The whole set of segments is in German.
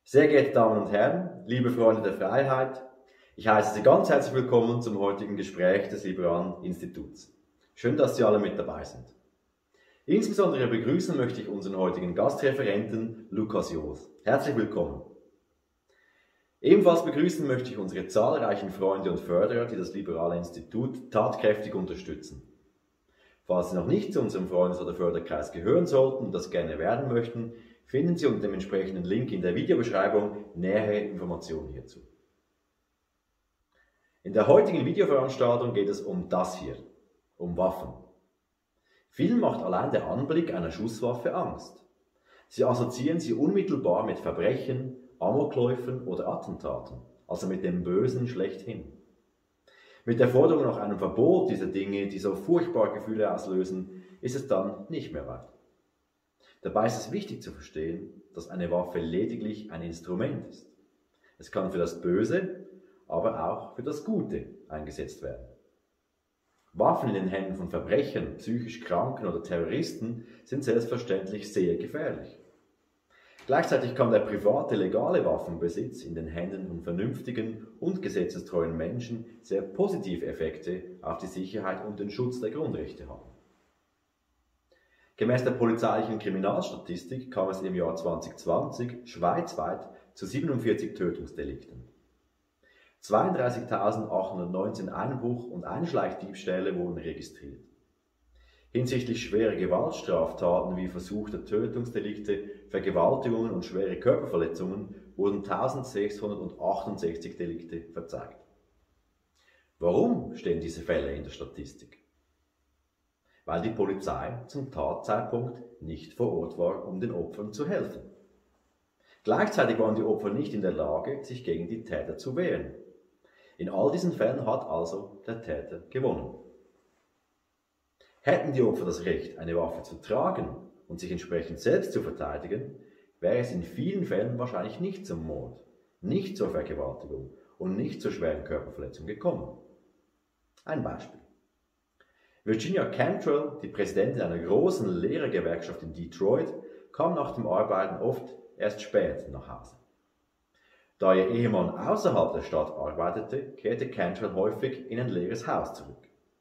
Sehr geehrte Damen und Herren, liebe Freunde der Freiheit, ich heiße Sie ganz herzlich willkommen zum heutigen Gespräch des Liberalen Instituts. Schön, dass Sie alle mit dabei sind. Insbesondere begrüßen möchte ich unseren heutigen Gastreferenten Lukas Joos. Herzlich willkommen. Ebenfalls begrüßen möchte ich unsere zahlreichen Freunde und Förderer, die das Liberale Institut tatkräftig unterstützen. Falls Sie noch nicht zu unserem Freundes- oder Förderkreis gehören sollten und das gerne werden möchten, finden Sie unter dem entsprechenden Link in der Videobeschreibung nähere Informationen hierzu. In der heutigen Videoveranstaltung geht es um das hier, um Waffen. Vielen macht allein der Anblick einer Schusswaffe Angst. Sie assoziieren sie unmittelbar mit Verbrechen, Amokläufen oder Attentaten, also mit dem Bösen schlechthin. Mit der Forderung nach einem Verbot dieser Dinge, die so furchtbare Gefühle auslösen, ist es dann nicht mehr weit. Dabei ist es wichtig zu verstehen, dass eine Waffe lediglich ein Instrument ist. Es kann für das Böse, aber auch für das Gute eingesetzt werden. Waffen in den Händen von Verbrechern, psychisch Kranken oder Terroristen sind selbstverständlich sehr gefährlich. Gleichzeitig kann der private, legale Waffenbesitz in den Händen von vernünftigen und gesetzestreuen Menschen sehr positive Effekte auf die Sicherheit und den Schutz der Grundrechte haben. Gemäß der polizeilichen Kriminalstatistik kam es im Jahr 2020 schweizweit zu 47 Tötungsdelikten. 32.819 Einbruch- und Einschleichdiebstähle wurden registriert. Hinsichtlich schwerer Gewaltstraftaten wie versuchte Tötungsdelikte, Vergewaltigungen und schwere Körperverletzungen wurden 1668 Delikte verzeigt. Warum stehen diese Fälle in der Statistik? Weil die Polizei zum Tatzeitpunkt nicht vor Ort war, um den Opfern zu helfen. Gleichzeitig waren die Opfer nicht in der Lage, sich gegen die Täter zu wehren. In all diesen Fällen hat also der Täter gewonnen. Hätten die Opfer das Recht, eine Waffe zu tragen und sich entsprechend selbst zu verteidigen, wäre es in vielen Fällen wahrscheinlich nicht zum Mord, nicht zur Vergewaltigung und nicht zur schweren Körperverletzung gekommen. Ein Beispiel. Virginia Cantrell, die Präsidentin einer großen Lehrergewerkschaft in Detroit, kam nach dem Arbeiten oft erst spät nach Hause. Da ihr Ehemann außerhalb der Stadt arbeitete, kehrte Cantrell häufig in ein leeres Haus zurück.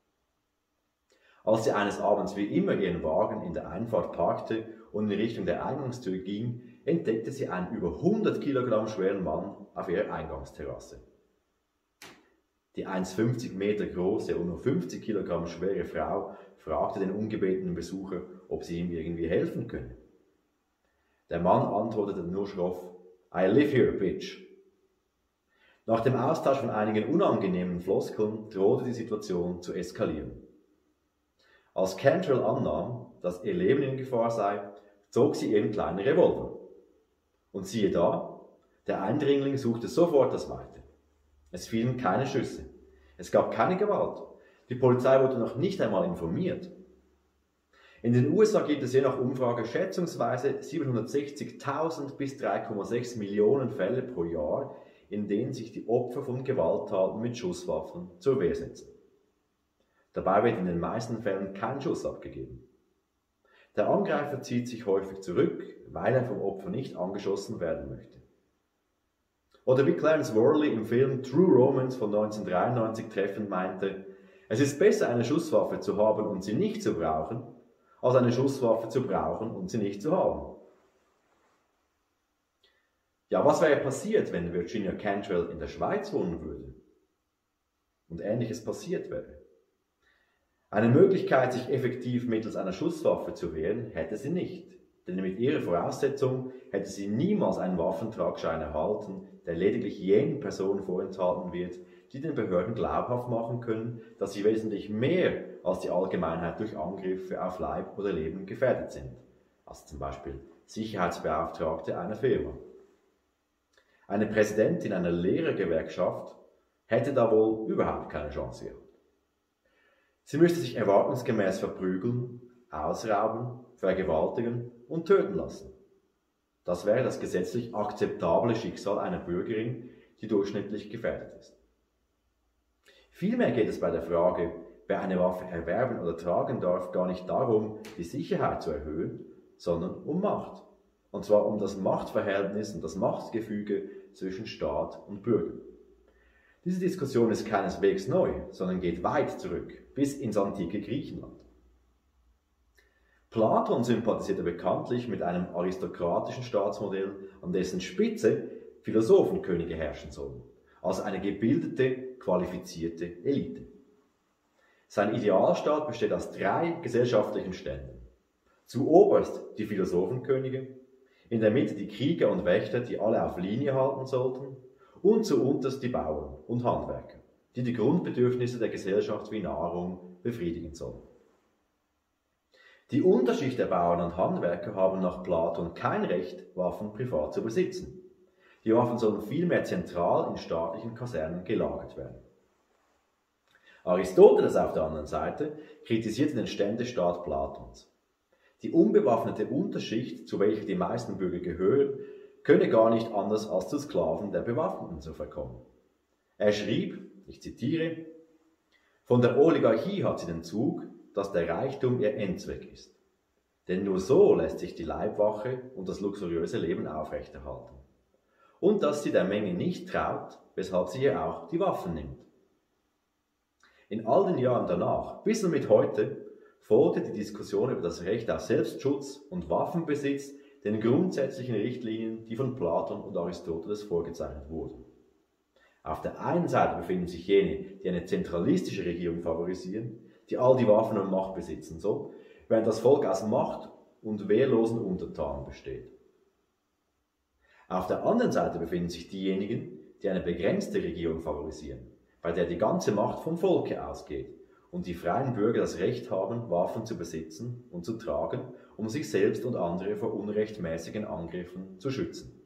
Als sie eines Abends wie immer ihren Wagen in der Einfahrt parkte und in Richtung der Eingangstür ging, entdeckte sie einen über 100 Kilogramm schweren Mann auf ihrer Eingangsterrasse. Die 1,50 Meter große und nur 50 Kilogramm schwere Frau fragte den ungebetenen Besucher, ob sie ihm irgendwie helfen könne. Der Mann antwortete nur schroff: "I live here, bitch." Nach dem Austausch von einigen unangenehmen Floskeln drohte die Situation zu eskalieren. Als Cantrell annahm, dass ihr Leben in Gefahr sei, zog sie ihren kleinen Revolver. Und siehe da, der Eindringling suchte sofort das Weite. Es fielen keine Schüsse. Es gab keine Gewalt. Die Polizei wurde noch nicht einmal informiert. In den USA gibt es je nach Umfrage schätzungsweise 760.000 bis 3,6 Millionen Fälle pro Jahr, in denen sich die Opfer von Gewalttaten mit Schusswaffen zur Wehr setzen. Dabei wird in den meisten Fällen kein Schuss abgegeben. Der Angreifer zieht sich häufig zurück, weil er vom Opfer nicht angeschossen werden möchte. Oder wie Clarence Worley im Film True Romance von 1993 treffend meinte: Es ist besser, eine Schusswaffe zu haben und sie nicht zu brauchen, als eine Schusswaffe zu brauchen und sie nicht zu haben. Ja, was wäre passiert, wenn Virginia Cantrell in der Schweiz wohnen würde? Und Ähnliches passiert wäre. Eine Möglichkeit, sich effektiv mittels einer Schusswaffe zu wehren, hätte sie nicht. Denn mit ihrer Voraussetzung hätte sie niemals einen Waffentragschein erhalten, der lediglich jenen Personen vorenthalten wird, die den Behörden glaubhaft machen können, dass sie wesentlich mehr als die Allgemeinheit durch Angriffe auf Leib oder Leben gefährdet sind, also zum Beispiel Sicherheitsbeauftragte einer Firma. Eine Präsidentin einer Lehrergewerkschaft hätte da wohl überhaupt keine Chance gehabt. Sie müsste sich erwartungsgemäß verprügeln, ausrauben, vergewaltigen und töten lassen. Das wäre das gesetzlich akzeptable Schicksal einer Bürgerin, die durchschnittlich gefährdet ist. Vielmehr geht es bei der Frage, wer eine Waffe erwerben oder tragen darf, gar nicht darum, die Sicherheit zu erhöhen, sondern um Macht. Und zwar um das Machtverhältnis und das Machtgefüge zwischen Staat und Bürger. Diese Diskussion ist keineswegs neu, sondern geht weit zurück, bis ins antike Griechenland. Platon sympathisierte bekanntlich mit einem aristokratischen Staatsmodell, an dessen Spitze Philosophenkönige herrschen sollen, also eine gebildete, qualifizierte Elite. Sein Idealstaat besteht aus 3 gesellschaftlichen Ständen. Zuoberst die Philosophenkönige, in der Mitte die Krieger und Wächter, die alle auf Linie halten sollten, und zuunterst die Bauern und Handwerker, die die Grundbedürfnisse der Gesellschaft wie Nahrung befriedigen sollen. Die Unterschicht der Bauern und Handwerker haben nach Platon kein Recht, Waffen privat zu besitzen. Die Waffen sollen vielmehr zentral in staatlichen Kasernen gelagert werden. Aristoteles auf der anderen Seite kritisierte den Ständestaat Platons. Die unbewaffnete Unterschicht, zu welcher die meisten Bürger gehören, könne gar nicht anders als zu Sklaven der Bewaffneten zu verkommen. Er schrieb, ich zitiere, von der Oligarchie hat sie den Zug, dass der Reichtum ihr Endzweck ist. Denn nur so lässt sich die Leibwache und das luxuriöse Leben aufrechterhalten. Und dass sie der Menge nicht traut, weshalb sie ihr auch die Waffen nimmt. In all den Jahren danach, bis und mit heute, folgte die Diskussion über das Recht auf Selbstschutz und Waffenbesitz den grundsätzlichen Richtlinien, die von Platon und Aristoteles vorgezeichnet wurden. Auf der einen Seite befinden sich jene, die eine zentralistische Regierung favorisieren, die all die Waffen und Macht besitzen soll, während das Volk aus Macht und wehrlosen Untertanen besteht. Auf der anderen Seite befinden sich diejenigen, die eine begrenzte Regierung favorisieren, bei der die ganze Macht vom Volke ausgeht und die freien Bürger das Recht haben, Waffen zu besitzen und zu tragen, um sich selbst und andere vor unrechtmäßigen Angriffen zu schützen.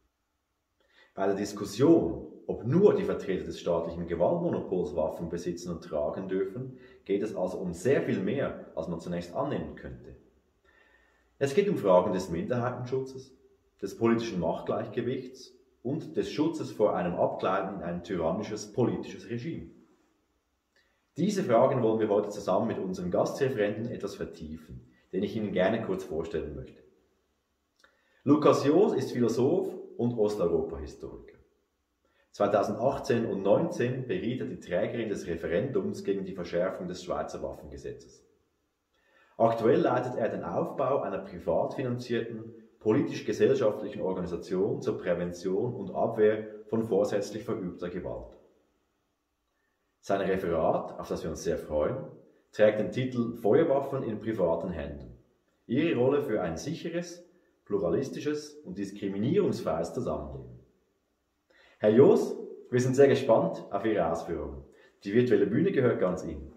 Bei der Diskussion, ob nur die Vertreter des staatlichen Gewaltmonopols Waffen besitzen und tragen dürfen, geht es also um sehr viel mehr, als man zunächst annehmen könnte. Es geht um Fragen des Minderheitenschutzes, des politischen Machtgleichgewichts und des Schutzes vor einem Abgleiten in ein tyrannisches politisches Regime. Diese Fragen wollen wir heute zusammen mit unserem Gastreferenten etwas vertiefen, den ich Ihnen gerne kurz vorstellen möchte. Lukas Joos ist Philosoph und Osteuropa-Historiker. 2018 und 2019 beriet er die Trägerin des Referendums gegen die Verschärfung des Schweizer Waffengesetzes. Aktuell leitet er den Aufbau einer privat finanzierten, politisch-gesellschaftlichen Organisation zur Prävention und Abwehr von vorsätzlich verübter Gewalt. Sein Referat, auf das wir uns sehr freuen, trägt den Titel Feuerwaffen in privaten Händen. Ihre Rolle für ein sicheres, pluralistisches und diskriminierungsfreies Zusammenleben. Herr Joos, wir sind sehr gespannt auf Ihre Ausführungen. Die virtuelle Bühne gehört ganz Ihnen.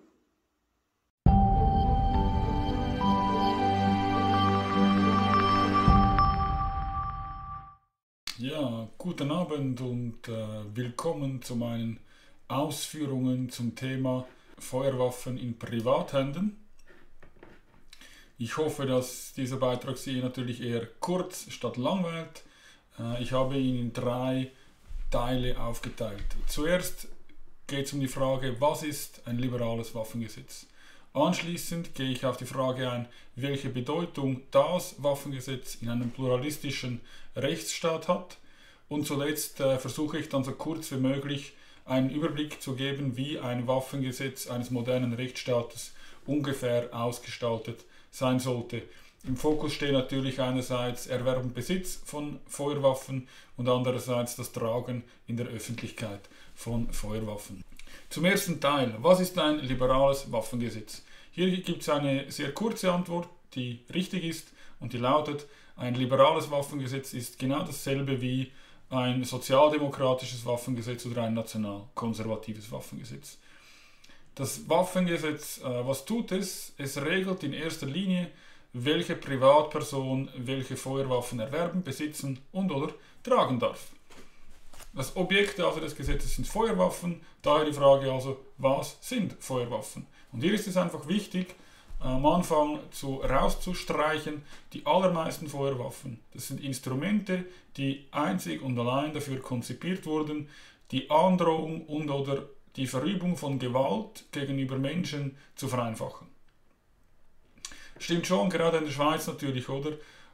Ja, guten Abend und willkommen zu meinen Ausführungen zum Thema Feuerwaffen in Privathänden. Ich hoffe, dass dieser Beitrag Sie natürlich eher kurz statt langweilt. Ich habe ihn in 3 Teile aufgeteilt. Zuerst geht es um die Frage, was ist ein liberales Waffengesetz? Anschließend gehe ich auf die Frage ein, welche Bedeutung das Waffengesetz in einem pluralistischen Rechtsstaat hat. Und zuletzt versuche ich dann so kurz wie möglich einen Überblick zu geben, wie ein Waffengesetz eines modernen Rechtsstaates ungefähr ausgestaltet sein sollte. Im Fokus stehen natürlich einerseits Erwerb und Besitz von Feuerwaffen und andererseits das Tragen in der Öffentlichkeit von Feuerwaffen. Zum ersten Teil, was ist ein liberales Waffengesetz? Hier gibt es eine sehr kurze Antwort, die richtig ist und die lautet, ein liberales Waffengesetz ist genau dasselbe wie ein sozialdemokratisches Waffengesetz oder ein national-konservatives Waffengesetz. Das Waffengesetz, was tut es? Es regelt in erster Linie, welche Privatperson welche Feuerwaffen erwerben, besitzen und oder tragen darf. Das Objekt also des Gesetzes sind Feuerwaffen, daher die Frage also, was sind Feuerwaffen? Und hier ist es einfach wichtig, am Anfang rauszustreichen, die allermeisten Feuerwaffen, das sind Instrumente, die einzig und allein dafür konzipiert wurden, die Androhung und oder die Verübung von Gewalt gegenüber Menschen zu vereinfachen. Stimmt schon, gerade in der Schweiz natürlich, oder?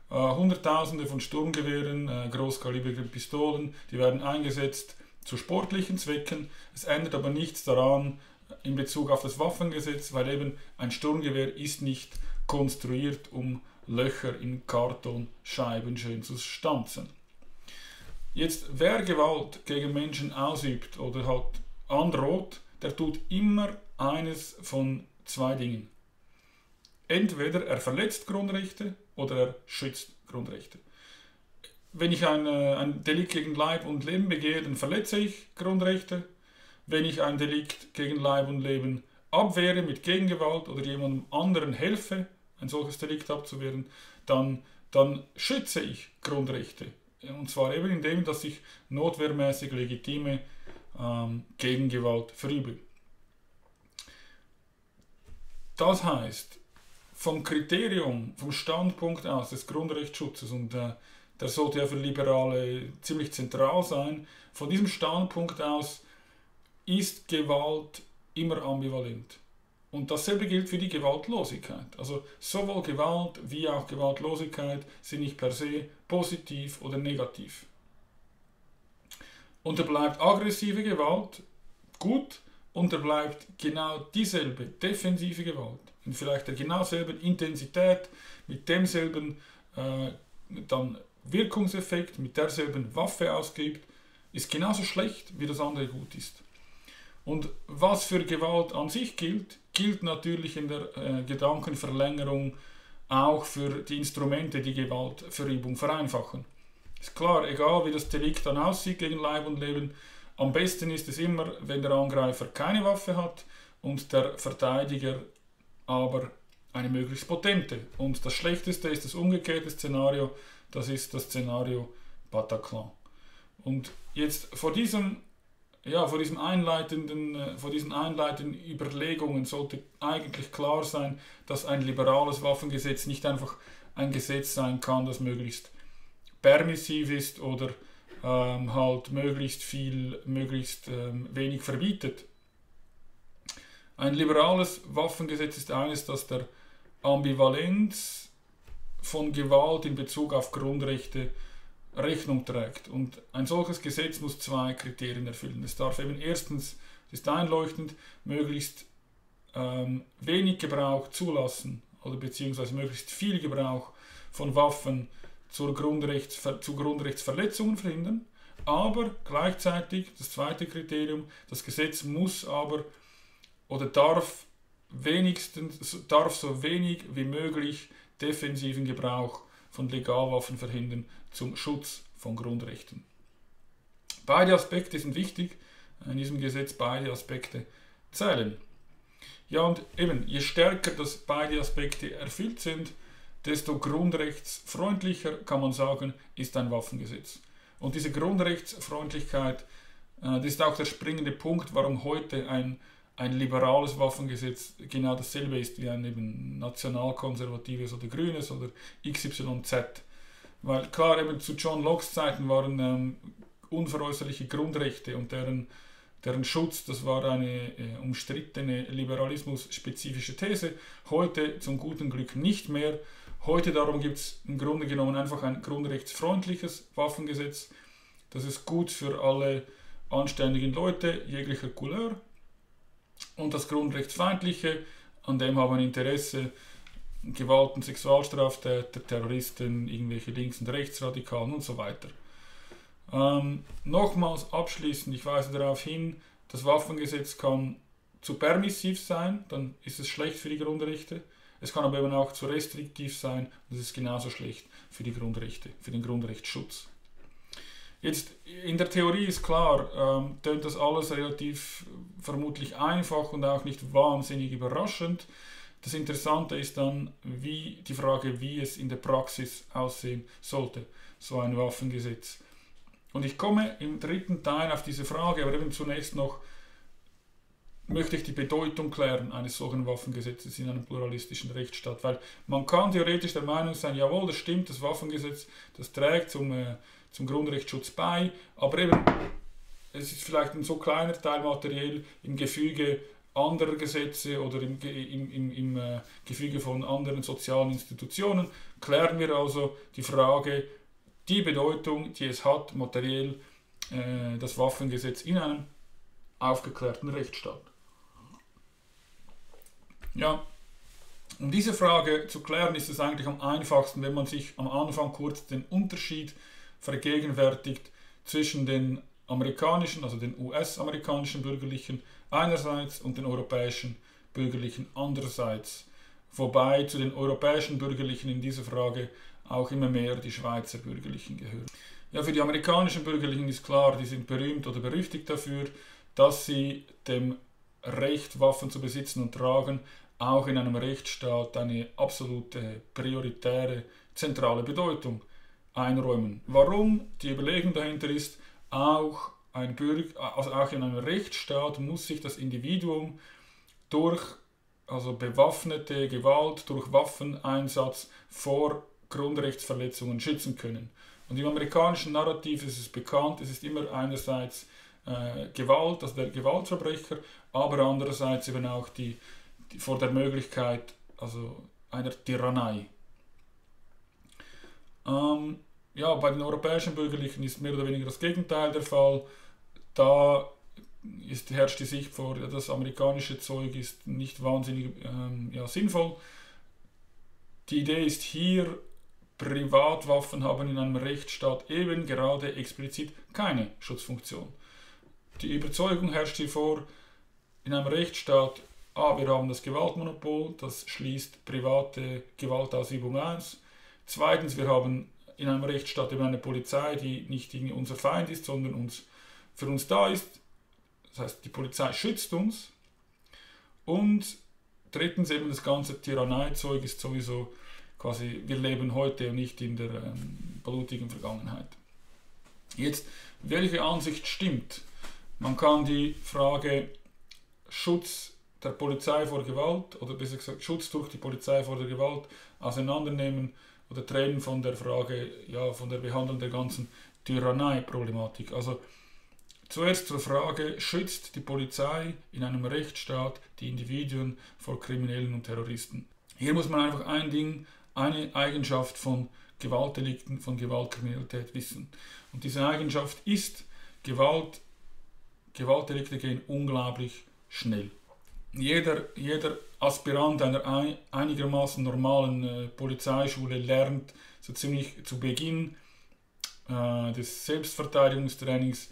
Hunderttausende von Sturmgewehren, großkalibrigen Pistolen, die werden eingesetzt zu sportlichen Zwecken. Es ändert aber nichts daran in Bezug auf das Waffengesetz, weil eben ein Sturmgewehr ist nicht konstruiert, um Löcher in Kartonscheiben schön zu stanzen. Jetzt, wer Gewalt gegen Menschen ausübt oder halt androht, der tut immer eines von zwei Dingen. Entweder er verletzt Grundrechte oder er schützt Grundrechte. Wenn ich ein Delikt gegen Leib und Leben begehe, dann verletze ich Grundrechte. Wenn ich ein Delikt gegen Leib und Leben abwehre mit Gegengewalt oder jemandem anderen helfe, ein solches Delikt abzuwehren, dann schütze ich Grundrechte. Und zwar eben indem, dass ich notwehrmäßig legitime Gegengewalt verübe. Das heißt, vom Kriterium, vom Standpunkt aus des Grundrechtsschutzes, und der sollte ja für Liberale ziemlich zentral sein, von diesem Standpunkt aus ist Gewalt immer ambivalent. Und dasselbe gilt für die Gewaltlosigkeit. Also sowohl Gewalt wie auch Gewaltlosigkeit sind nicht per se positiv oder negativ. Und da bleibt aggressive Gewalt gut und da bleibt genau dieselbe defensive Gewalt in vielleicht der genau selben Intensität, mit demselben dann Wirkungseffekt, mit derselben Waffe ausgeübt, ist genauso schlecht, wie das andere gut ist. Und was für Gewalt an sich gilt, gilt natürlich in der Gedankenverlängerung auch für die Instrumente, die Gewaltverübung vereinfachen. Ist klar, egal wie das Delikt dann aussieht gegen Leib und Leben, am besten ist es immer, wenn der Angreifer keine Waffe hat und der Verteidiger aber eine möglichst potente. Und das Schlechteste ist das umgekehrte Szenario, das ist das Szenario Bataclan. Und jetzt vor diesen einleitenden Überlegungen sollte eigentlich klar sein, dass ein liberales Waffengesetz nicht einfach ein Gesetz sein kann, das möglichst permissiv ist oder halt möglichst wenig verbietet. Ein liberales Waffengesetz ist eines, das der Ambivalenz von Gewalt in Bezug auf Grundrechte Rechnung trägt. Und ein solches Gesetz muss zwei Kriterien erfüllen. Es darf eben erstens, es ist einleuchtend, möglichst wenig Gebrauch zulassen oder beziehungsweise möglichst viel Gebrauch von Waffen zu Grundrechtsverletzungen verhindern. Aber gleichzeitig, das zweite Kriterium, das Gesetz muss aber oder darf so wenig wie möglich defensiven Gebrauch von Legalwaffen verhindern zum Schutz von Grundrechten. Beide Aspekte sind wichtig, in diesem Gesetz beide Aspekte zählen. Ja, und eben, je stärker dass beide Aspekte erfüllt sind, desto grundrechtsfreundlicher, kann man sagen, ist ein Waffengesetz. Und diese Grundrechtsfreundlichkeit, das ist auch der springende Punkt, warum heute ein liberales Waffengesetz genau dasselbe ist wie ein eben nationalkonservatives oder grünes oder XYZ. Weil klar, eben zu John Locke's Zeiten waren unveräußerliche Grundrechte und deren Schutz, das war eine umstrittene liberalismus-spezifische These. Heute zum guten Glück nicht mehr. Heute darum gibt es im Grunde genommen einfach ein grundrechtsfreundliches Waffengesetz. Das ist gut für alle anständigen Leute jeglicher Couleur. Und das Grundrechtsfeindliche, an dem haben Interesse Gewalt- und Sexualstraftäter, Terroristen, irgendwelche Links- und Rechtsradikalen und so weiter. Nochmals abschließend, ich weise darauf hin, das Waffengesetz kann zu permissiv sein, dann ist es schlecht für die Grundrechte. Es kann aber eben auch zu restriktiv sein, und das ist genauso schlecht für die Grundrechte, für den Grundrechtsschutz. Jetzt, in der Theorie ist klar, tönt das alles relativ vermutlich einfach und auch nicht wahnsinnig überraschend. Das Interessante ist dann die Frage, wie es in der Praxis aussehen sollte, so ein Waffengesetz. Und ich komme im dritten Teil auf diese Frage, aber eben zunächst noch möchte ich die Bedeutung klären eines solchen Waffengesetzes in einem pluralistischen Rechtsstaat, weil man kann theoretisch der Meinung sein, jawohl, das stimmt, das Waffengesetz, das trägt zum Grundrechtsschutz bei, aber eben, es ist vielleicht ein so kleiner Teil materiell im Gefüge anderer Gesetze oder im Gefüge von anderen sozialen Institutionen, klären wir also die Frage, die Bedeutung, die es hat, materiell das Waffengesetz in einem aufgeklärten Rechtsstaat. Ja, um diese Frage zu klären, ist es eigentlich am einfachsten, wenn man sich am Anfang kurz den Unterschied vergegenwärtigt zwischen den amerikanischen, also den US-amerikanischen Bürgerlichen einerseits und den europäischen Bürgerlichen andererseits. Wobei zu den europäischen Bürgerlichen in dieser Frage auch immer mehr die Schweizer Bürgerlichen gehören. Ja, für die amerikanischen Bürgerlichen ist klar, die sind berühmt oder berüchtigt dafür, dass sie dem Recht, Waffen zu besitzen und tragen, auch in einem Rechtsstaat eine absolute, prioritäre, zentrale Bedeutung einräumen. Warum? Die Überlegung dahinter ist, auch in einem Rechtsstaat muss sich das Individuum durch bewaffnete Gewalt, durch Waffeneinsatz vor Grundrechtsverletzungen schützen können. Und im amerikanischen Narrativ ist es bekannt, es ist immer einerseits Gewalt, also der Gewaltverbrecher, aber andererseits eben auch vor der Möglichkeit einer Tyrannei. Bei den europäischen Bürgerlichen ist mehr oder weniger das Gegenteil der Fall. Da herrscht die Sicht vor, das amerikanische Zeug ist nicht wahnsinnig sinnvoll. Die Idee ist hier, Privatwaffen haben in einem Rechtsstaat eben gerade explizit keine Schutzfunktion. Die Überzeugung herrscht hier vor, in einem Rechtsstaat, wir haben das Gewaltmonopol, das schließt private Gewaltausübung aus. Zweitens, wir haben in einem Rechtsstaat eben eine Polizei, die nicht unser Feind ist, sondern für uns da ist. Das heißt, die Polizei schützt uns. Und drittens eben das ganze Tyranneizeug ist sowieso quasi, wir leben heute und nicht in der blutigen Vergangenheit. Jetzt, welche Ansicht stimmt? Man kann die Frage Schutz der Polizei vor Gewalt oder besser gesagt Schutz durch die Polizei vor der Gewalt auseinandernehmen oder trennen von der Frage, von der Behandlung der ganzen Tyrannei-Problematik. Also zuerst zur Frage, schützt die Polizei in einem Rechtsstaat die Individuen vor Kriminellen und Terroristen? Hier muss man einfach eine Eigenschaft von Gewaltdelikten, von Gewaltkriminalität wissen. Und diese Eigenschaft ist, Gewaltdelikte gehen unglaublich schnell. Jeder Aspirant einer einigermaßen normalen Polizeischule lernt so ziemlich zu Beginn des Selbstverteidigungstrainings,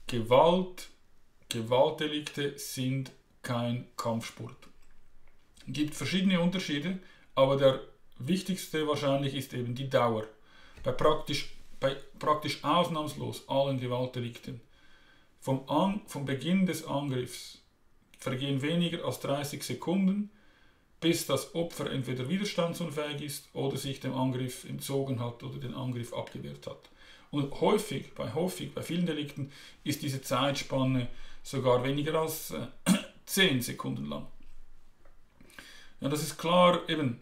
Gewaltdelikte sind kein Kampfsport. Es gibt verschiedene Unterschiede, aber der wichtigste wahrscheinlich ist eben die Dauer. Bei praktisch ausnahmslos allen Gewaltdelikten. Vom Beginn des Angriffs vergehen weniger als 30 Sekunden, bis das Opfer entweder widerstandsunfähig ist oder sich dem Angriff entzogen hat oder den Angriff abgewehrt hat. Und bei vielen Delikten ist diese Zeitspanne sogar weniger als 10 Sekunden lang. Ja, das ist klar eben.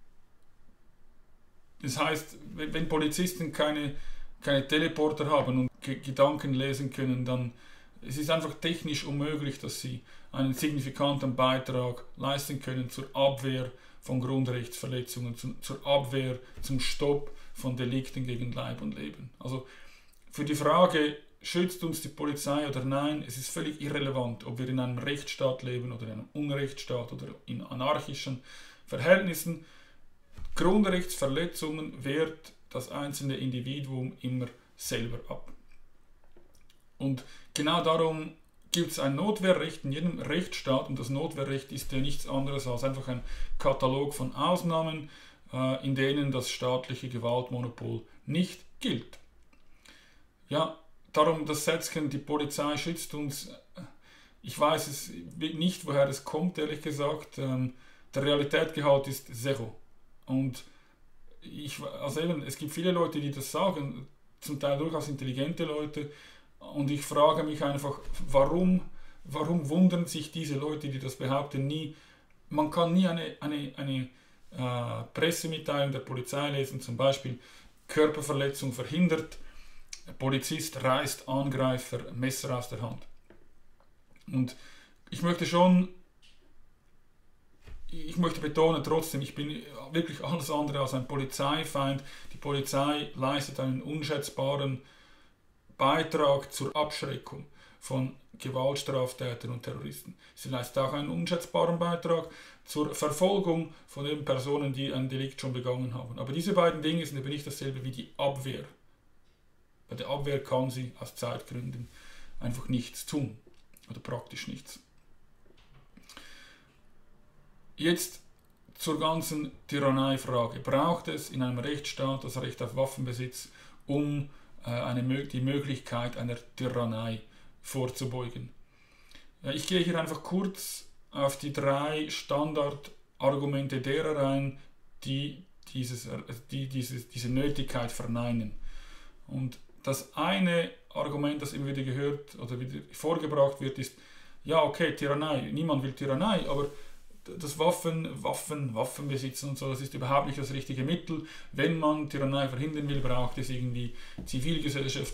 Das heißt, wenn Polizisten keine Teleporter haben und Gedanken lesen können, dann es ist einfach technisch unmöglich, dass sie einen signifikanten Beitrag leisten können zur Abwehr von Grundrechtsverletzungen, zur Abwehr, zum Stopp von Delikten gegen Leib und Leben. Also für die Frage, schützt uns die Polizei oder nein, es ist völlig irrelevant, ob wir in einem Rechtsstaat leben oder in einem Unrechtsstaat oder in anarchischen Verhältnissen. Grundrechtsverletzungen wehrt das einzelne Individuum immer selber ab. Und genau darum gibt es ein Notwehrrecht in jedem Rechtsstaat und das Notwehrrecht ist ja nichts anderes als einfach ein Katalog von Ausnahmen, in denen das staatliche Gewaltmonopol nicht gilt. Ja, darum das Sätzchen, die Polizei schützt uns, ich weiß es nicht, woher es kommt, ehrlich gesagt. Der Realitätsgehalt ist zero. Und es gibt viele Leute, die das sagen, zum Teil durchaus intelligente Leute, und ich frage mich einfach, warum wundern sich diese Leute, die das behaupten, nie? Man kann nie eine Pressemitteilung der Polizei lesen, zum Beispiel Körperverletzung verhindert, Polizist reißt Angreifer Messer aus der Hand. Und ich möchte schon ich möchte betonen trotzdem, ich bin wirklich alles andere als ein Polizeifeind. Die Polizei leistet einen unschätzbaren Beitrag zur Abschreckung von Gewaltstraftätern und Terroristen. Sie leistet auch einen unschätzbaren Beitrag zur Verfolgung von den Personen, die ein Delikt schon begangen haben. Aber diese beiden Dinge sind eben nicht dasselbe wie die Abwehr. Bei der Abwehr kann sie aus Zeitgründen einfach nichts tun oder praktisch nichts. Jetzt zur ganzen Tyranniefrage. Braucht es in einem Rechtsstaat das Recht auf Waffenbesitz, um die Möglichkeit einer Tyrannei vorzubeugen? Ich gehe hier einfach kurz auf die 3 Standardargumente derer ein, die diese Nötigkeit verneinen. Und das eine Argument, das immer wieder gehört oder wieder vorgebracht wird, ist, ja okay, Tyrannei, niemand will Tyrannei, aber das Waffenbesitzen und so, das ist überhaupt nicht das richtige Mittel. Wenn man Tyrannei verhindern will, braucht es irgendwie zivilgesellschaftliches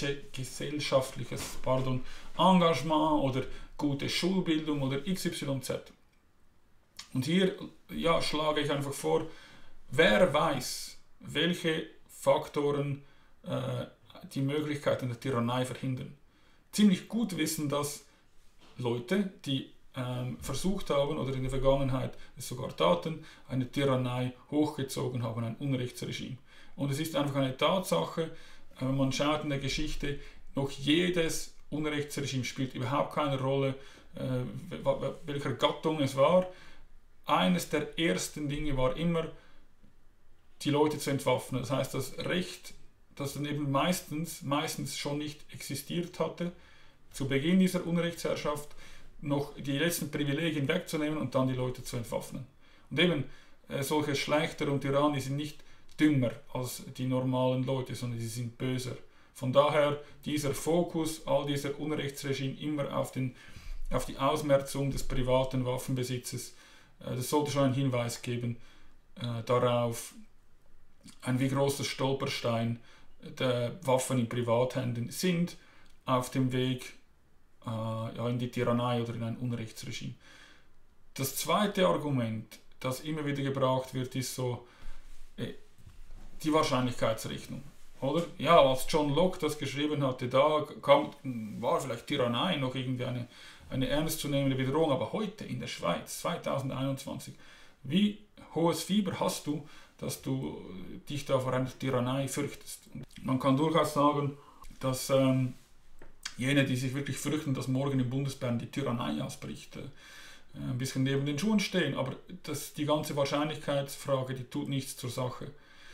Engagement oder gute Schulbildung oder XYZ. Und hier schlage ich einfach vor, wer weiß, welche Faktoren die Möglichkeit einer Tyrannei verhindern. Ziemlich gut wissen das Leute, die versucht haben oder in der Vergangenheit es sogar taten, eine Tyrannei hochgezogen haben, ein Unrechtsregime. Und es ist einfach eine Tatsache, wenn man schaut in der Geschichte, noch jedes Unrechtsregime spielt überhaupt keine Rolle, welcher Gattung es war. Eines der ersten Dinge war immer, die Leute zu entwaffnen. Das heißt, das Recht, das dann eben meistens schon nicht existiert hatte, zu Beginn dieser Unrechtsherrschaft, noch die letzten Privilegien wegzunehmen und dann die Leute zu entwaffnen. Und eben, solche Schlechter und Tyrannen, die sind nicht dümmer als die normalen Leute, sondern die sind böser. Von daher dieser Fokus, all dieser Unrechtsregime immer auf die Ausmerzung des privaten Waffenbesitzes, das sollte schon einen Hinweis geben darauf, wie groß das Stolperstein der Waffen in Privathänden sind auf dem Weg in die Tyrannei oder in ein Unrechtsregime. Das zweite Argument, das immer wieder gebraucht wird, ist so die Wahrscheinlichkeitsrechnung. Oder? Ja, als John Locke das geschrieben hatte, da war vielleicht Tyrannei noch irgendwie eine ernstzunehmende Bedrohung, aber heute in der Schweiz, 2021, wie hohes Fieber hast du, dass du dich da vor einer Tyrannei fürchtest? Und man kann durchaus sagen, dass jene, die sich wirklich fürchten, dass morgen in Bundesbern die Tyrannei ausbricht, ein bisschen neben den Schuhen stehen, aber die ganze Wahrscheinlichkeitsfrage, die tut nichts zur Sache.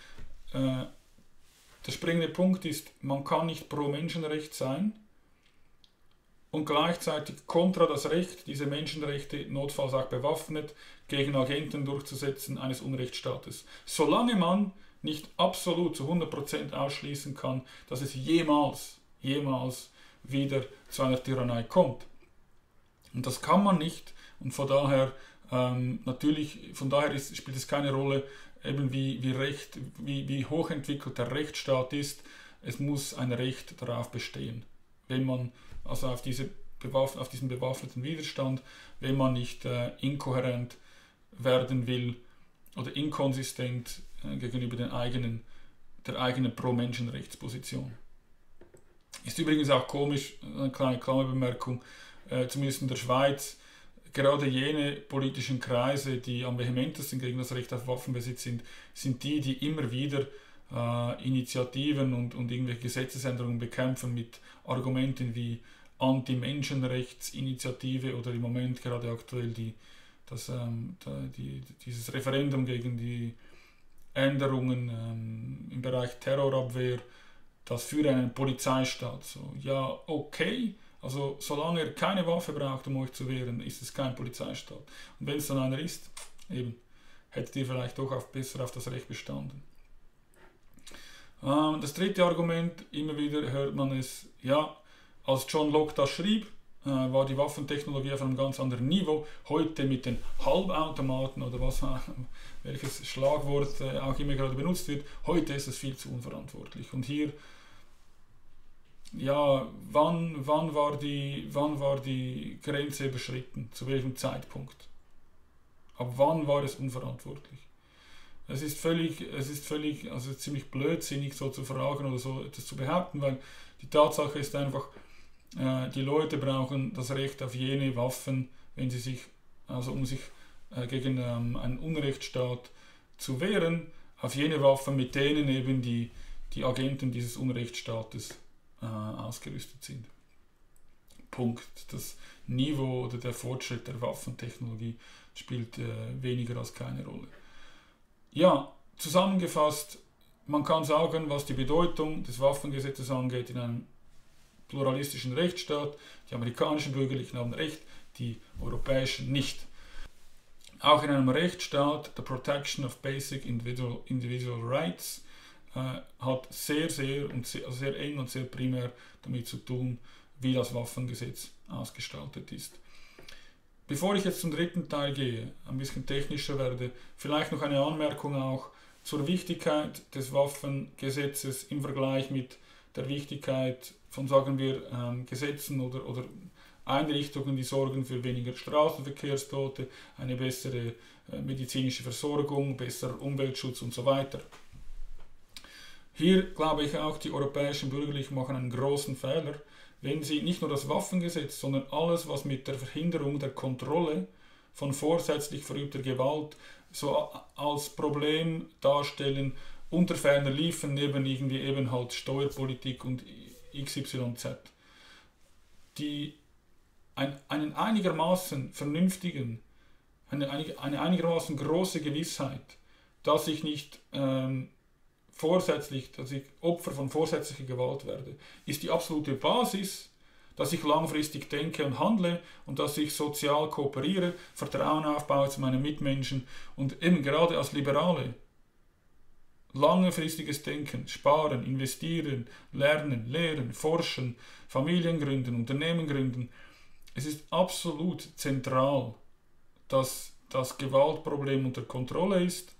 Der springende Punkt ist, man kann nicht pro Menschenrecht sein und gleichzeitig kontra das Recht, diese Menschenrechte notfalls auch bewaffnet, gegen Agenten durchzusetzen eines Unrechtsstaates. Solange man nicht absolut zu 100% ausschließen kann, dass es jemals wieder zu einer Tyrannei kommt. Und das kann man nicht. Und von daher spielt es keine Rolle, eben wie hochentwickelt der Rechtsstaat ist. Es muss ein Recht darauf bestehen. Wenn man also auf diesen bewaffneten Widerstand, wenn man nicht inkohärent werden will oder inkonsistent gegenüber der eigenen Pro-Menschenrechtsposition. Ist übrigens auch komisch, eine kleine Klammerbemerkung, zumindest in der Schweiz, gerade jene politischen Kreise, die am vehementesten gegen das Recht auf Waffenbesitz sind die immer wieder Initiativen und irgendwelche Gesetzesänderungen bekämpfen mit Argumenten wie Anti-Menschenrechtsinitiative oder im Moment gerade aktuell dieses Referendum gegen die Änderungen im Bereich Terrorabwehr, das für einen Polizeistaat. So, ja, okay, also solange er keine Waffe braucht, um euch zu wehren, ist es kein Polizeistaat. Und wenn es dann einer ist, eben, hättet ihr vielleicht doch besser auf das Recht bestanden. Das dritte Argument, immer wieder hört man es, ja, als John Locke das schrieb, war die Waffentechnologie auf einem ganz anderen Niveau. Heute mit den Halbautomaten oder welches Schlagwort auch immer gerade benutzt wird, heute ist es viel zu unverantwortlich. Und hier, ja, wann war die Grenze überschritten? Zu welchem Zeitpunkt? Ab wann war es unverantwortlich? Es ist ziemlich blödsinnig, so zu fragen oder so etwas zu behaupten, weil die Tatsache ist einfach, die Leute brauchen das Recht auf jene Waffen, wenn sie sich, also um sich gegen einen Unrechtsstaat zu wehren, auf jene Waffen, mit denen eben die Agenten dieses Unrechtsstaates ausgerüstet sind. Punkt. Das Niveau oder der Fortschritt der Waffentechnologie spielt weniger als keine Rolle. Ja, zusammengefasst, man kann sagen, was die Bedeutung des Waffengesetzes angeht, in einem pluralistischen Rechtsstaat, die amerikanischen Bürgerlichen haben Recht, die europäischen nicht. Auch in einem Rechtsstaat, the Protection of Basic Individual Rights, hat sehr eng und sehr primär damit zu tun, wie das Waffengesetz ausgestaltet ist. Bevor ich jetzt zum dritten Teil gehe, ein bisschen technischer werde, vielleicht noch eine Anmerkung auch zur Wichtigkeit des Waffengesetzes im Vergleich mit der Wichtigkeit von, sagen wir, Gesetzen oder Einrichtungen, die sorgen für weniger Straßenverkehrstote, eine bessere medizinische Versorgung, besserer Umweltschutz und so weiter. Hier glaube ich auch, die europäischen Bürgerlichen machen einen großen Fehler, wenn sie nicht nur das Waffengesetz, sondern alles, was mit der Verhinderung der Kontrolle von vorsätzlich verübter Gewalt so als Problem darstellen, unter ferner liefen, neben irgendwie eben halt Steuerpolitik und XYZ. Einen einigermaßen vernünftigen, eine einigermaßen große Gewissheit, dass ich nicht dass ich Opfer von vorsätzlicher Gewalt werde, ist die absolute Basis, dass ich langfristig denke und handle und dass ich sozial kooperiere, Vertrauen aufbaue zu meinen Mitmenschen und eben gerade als Liberale langfristiges Denken, sparen, investieren, lernen, lehren, forschen, Familien gründen, Unternehmen gründen. Es ist absolut zentral, dass das Gewaltproblem unter Kontrolle ist,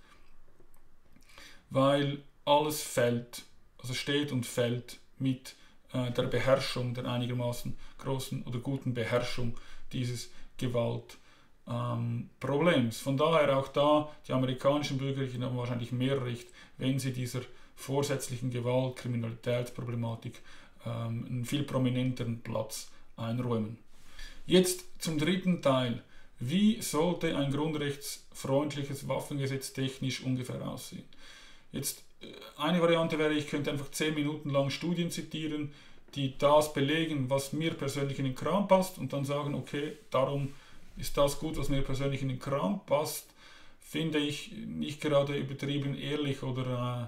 weil alles steht und fällt mit der Beherrschung, der einigermaßen großen oder guten Beherrschung dieses Gewaltproblems. Von daher auch da, die amerikanischen Bürgerlichen haben wahrscheinlich mehr Recht, wenn sie dieser vorsätzlichen Gewalt, Kriminalitätsproblematik einen viel prominenteren Platz einräumen. Jetzt zum dritten Teil. Wie sollte ein grundrechtsfreundliches Waffengesetz technisch ungefähr aussehen? Jetzt eine Variante wäre, ich könnte einfach 10 Minuten lang Studien zitieren, die das belegen, was mir persönlich in den Kram passt und dann sagen, okay, darum ist das gut, was mir persönlich in den Kram passt, finde ich nicht gerade übertrieben ehrlich oder,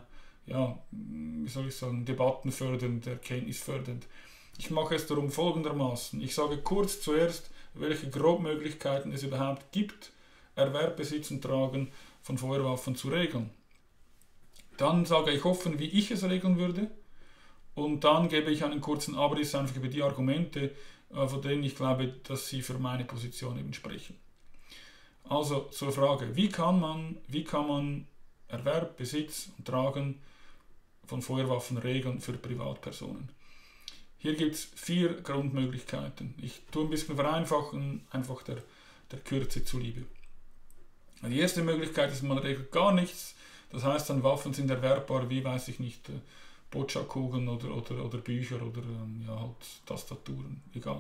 debattenfördernd, erkenntnisfördernd. Ich mache es darum folgendermaßen. Ich sage kurz zuerst, welche Grobmöglichkeiten es überhaupt gibt, Erwerb, Besitz und Tragen von Feuerwaffen zu regeln. Dann sage ich offen, wie ich es regeln würde und dann gebe ich einen kurzen Abriss einfach über die Argumente, von denen ich glaube, dass sie für meine Position eben sprechen. Also zur Frage, wie kann man Erwerb, Besitz und Tragen von Feuerwaffen regeln für Privatpersonen? Hier gibt es 4 Grundmöglichkeiten. Ich tue ein bisschen vereinfachen, einfach der Kürze zuliebe. Die erste Möglichkeit ist, man regelt gar nichts. Das heißt, dann Waffen sind erwerbbar, wie weiß ich nicht, Boccia-Kugeln oder Bücher oder Tastaturen, egal.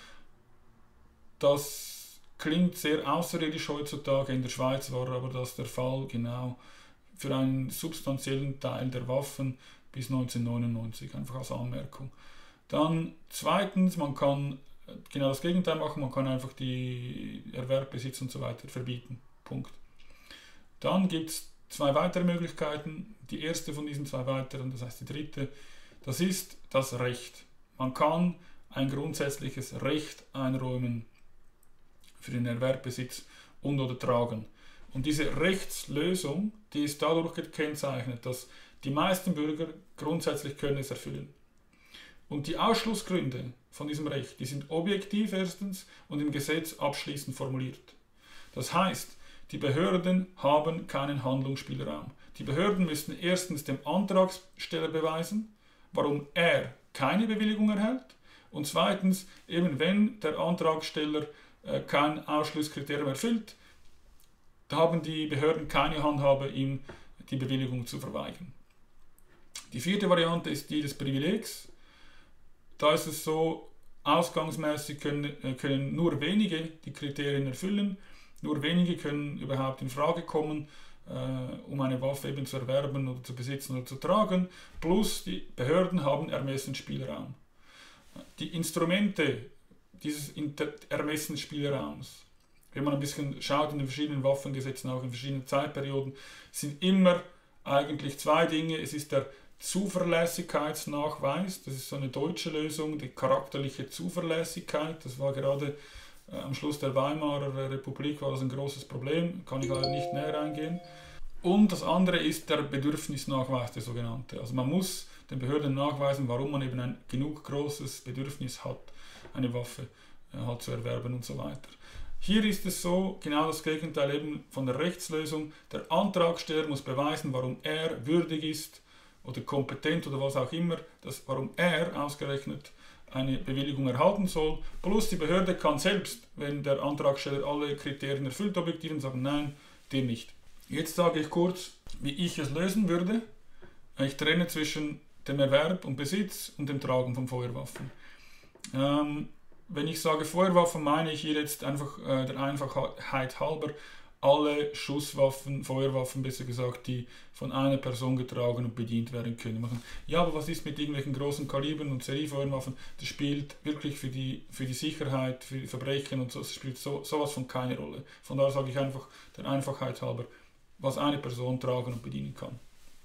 Das klingt sehr außerirdisch heutzutage, in der Schweiz war aber das der Fall, genau für einen substanziellen Teil der Waffen bis 1999, einfach als Anmerkung. Dann zweitens, man kann genau das Gegenteil machen, man kann einfach die Erwerb, Besitz und so weiter verbieten. Punkt. Dann gibt es 2 weitere Möglichkeiten. Die erste von diesen 2 weiteren, das heißt die dritte, das ist das Recht. Man kann ein grundsätzliches Recht einräumen für den Erwerb, Besitz und oder Tragen. Und diese Rechtslösung, die ist dadurch gekennzeichnet, dass die meisten Bürger grundsätzlich können es erfüllen. Und die Ausschlussgründe von diesem Recht, die sind objektiv erstens und im Gesetz abschließend formuliert. Das heißt, die Behörden haben keinen Handlungsspielraum. Die Behörden müssen erstens dem Antragsteller beweisen, warum er keine Bewilligung erhält. Und zweitens, eben wenn der Antragsteller kein Ausschlusskriterium erfüllt, da haben die Behörden keine Handhabe, ihm die Bewilligung zu verweigern. Die vierte Variante ist die des Privilegs. Da ist es so, ausgangsmäßig können nur wenige die Kriterien erfüllen, nur wenige können überhaupt in Frage kommen, um eine Waffe eben zu erwerben oder zu besitzen oder zu tragen, plus die Behörden haben Ermessensspielraum. Die Instrumente dieses Ermessensspielraums, wenn man ein bisschen schaut in den verschiedenen Waffengesetzen, auch in verschiedenen Zeitperioden, sind immer eigentlich zwei Dinge. Es ist der Zuverlässigkeitsnachweis, das ist so eine deutsche Lösung, die charakterliche Zuverlässigkeit, das war gerade am Schluss der Weimarer Republik war das ein großes Problem, kann ich leider nicht näher eingehen. Und das andere ist der Bedürfnisnachweis, der sogenannte. Also man muss den Behörden nachweisen, warum man eben ein genug großes Bedürfnis hat, eine Waffe halt zu erwerben und so weiter. Hier ist es so, genau das Gegenteil eben von der Rechtslösung. Der Antragsteller muss beweisen, warum er würdig ist oder kompetent oder was auch immer, warum er ausgerechnet eine Bewilligung erhalten soll. Plus die Behörde kann selbst, wenn der Antragsteller alle Kriterien erfüllt, objektiv sagen, nein, dir nicht. Jetzt sage ich kurz, wie ich es lösen würde. Ich trenne zwischen dem Erwerb und Besitz und dem Tragen von Feuerwaffen. Wenn ich sage Feuerwaffen, meine ich hier jetzt einfach der Einfachheit halber alle Schusswaffen, Feuerwaffen besser gesagt, die von einer Person getragen und bedient werden können. Ja, aber was ist mit irgendwelchen großen Kalibern und Seriefeuerwaffen? Das spielt wirklich für die Sicherheit, für die Verbrechen und so, das spielt sowas von keine Rolle. Von daher sage ich einfach der Einfachheit halber, was eine Person tragen und bedienen kann.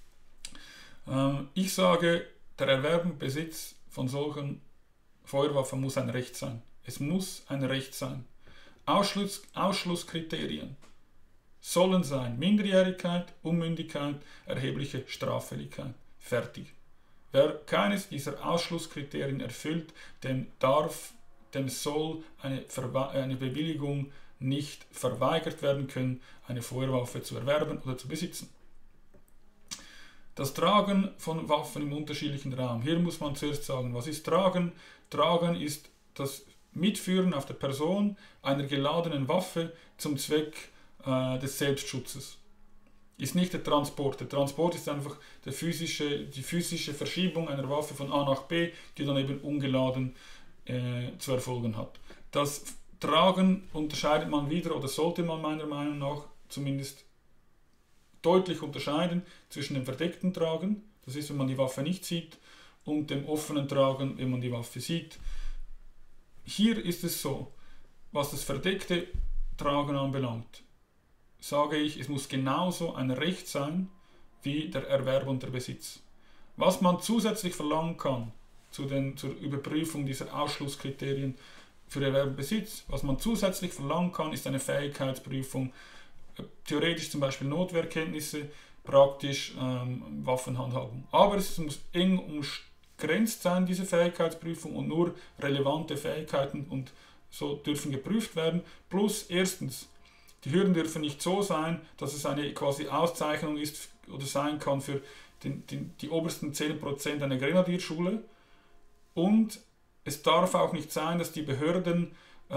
Ich sage, der Erwerb und Besitz von solchen Feuerwaffen muss ein Recht sein. Es muss ein Recht sein. Ausschlusskriterien sollen sein Minderjährigkeit, Unmündigkeit, erhebliche Straffälligkeit. Fertig. Wer keines dieser Ausschlusskriterien erfüllt, dem soll eine Bewilligung nicht verweigert werden können, eine Feuerwaffe zu erwerben oder zu besitzen. Das Tragen von Waffen im unterschiedlichen Raum. Hier muss man zuerst sagen, was ist Tragen? Tragen ist das Mitführen auf der Person einer geladenen Waffe zum Zweck des Selbstschutzes. Ist nicht der Transport. Der Transport ist einfach die physische Verschiebung einer Waffe von A nach B, die dann eben ungeladen zu erfolgen hat. Das Tragen unterscheidet man wieder, oder sollte man meiner Meinung nach zumindest deutlich unterscheiden zwischen dem verdeckten Tragen, das ist, wenn man die Waffe nicht sieht, und dem offenen Tragen, wenn man die Waffe sieht. Hier ist es so, was das verdeckte Tragen anbelangt, sage ich, es muss genauso ein Recht sein wie der Erwerb und der Besitz. Was man zusätzlich verlangen kann zur Überprüfung dieser Ausschlusskriterien für Erwerb und Besitz, was man zusätzlich verlangen kann, ist eine Fähigkeitsprüfung, theoretisch zum Beispiel Notwehrkenntnisse, praktisch Waffenhandhabung. Aber es muss eng umgrenzt sein, diese Fähigkeitsprüfung, und nur relevante Fähigkeiten und so dürfen geprüft werden. Plus erstens, die Hürden dürfen nicht so sein, dass es eine quasi Auszeichnung ist oder sein kann für die obersten 10% einer Grenadierschule. Und es darf auch nicht sein, dass die Behörden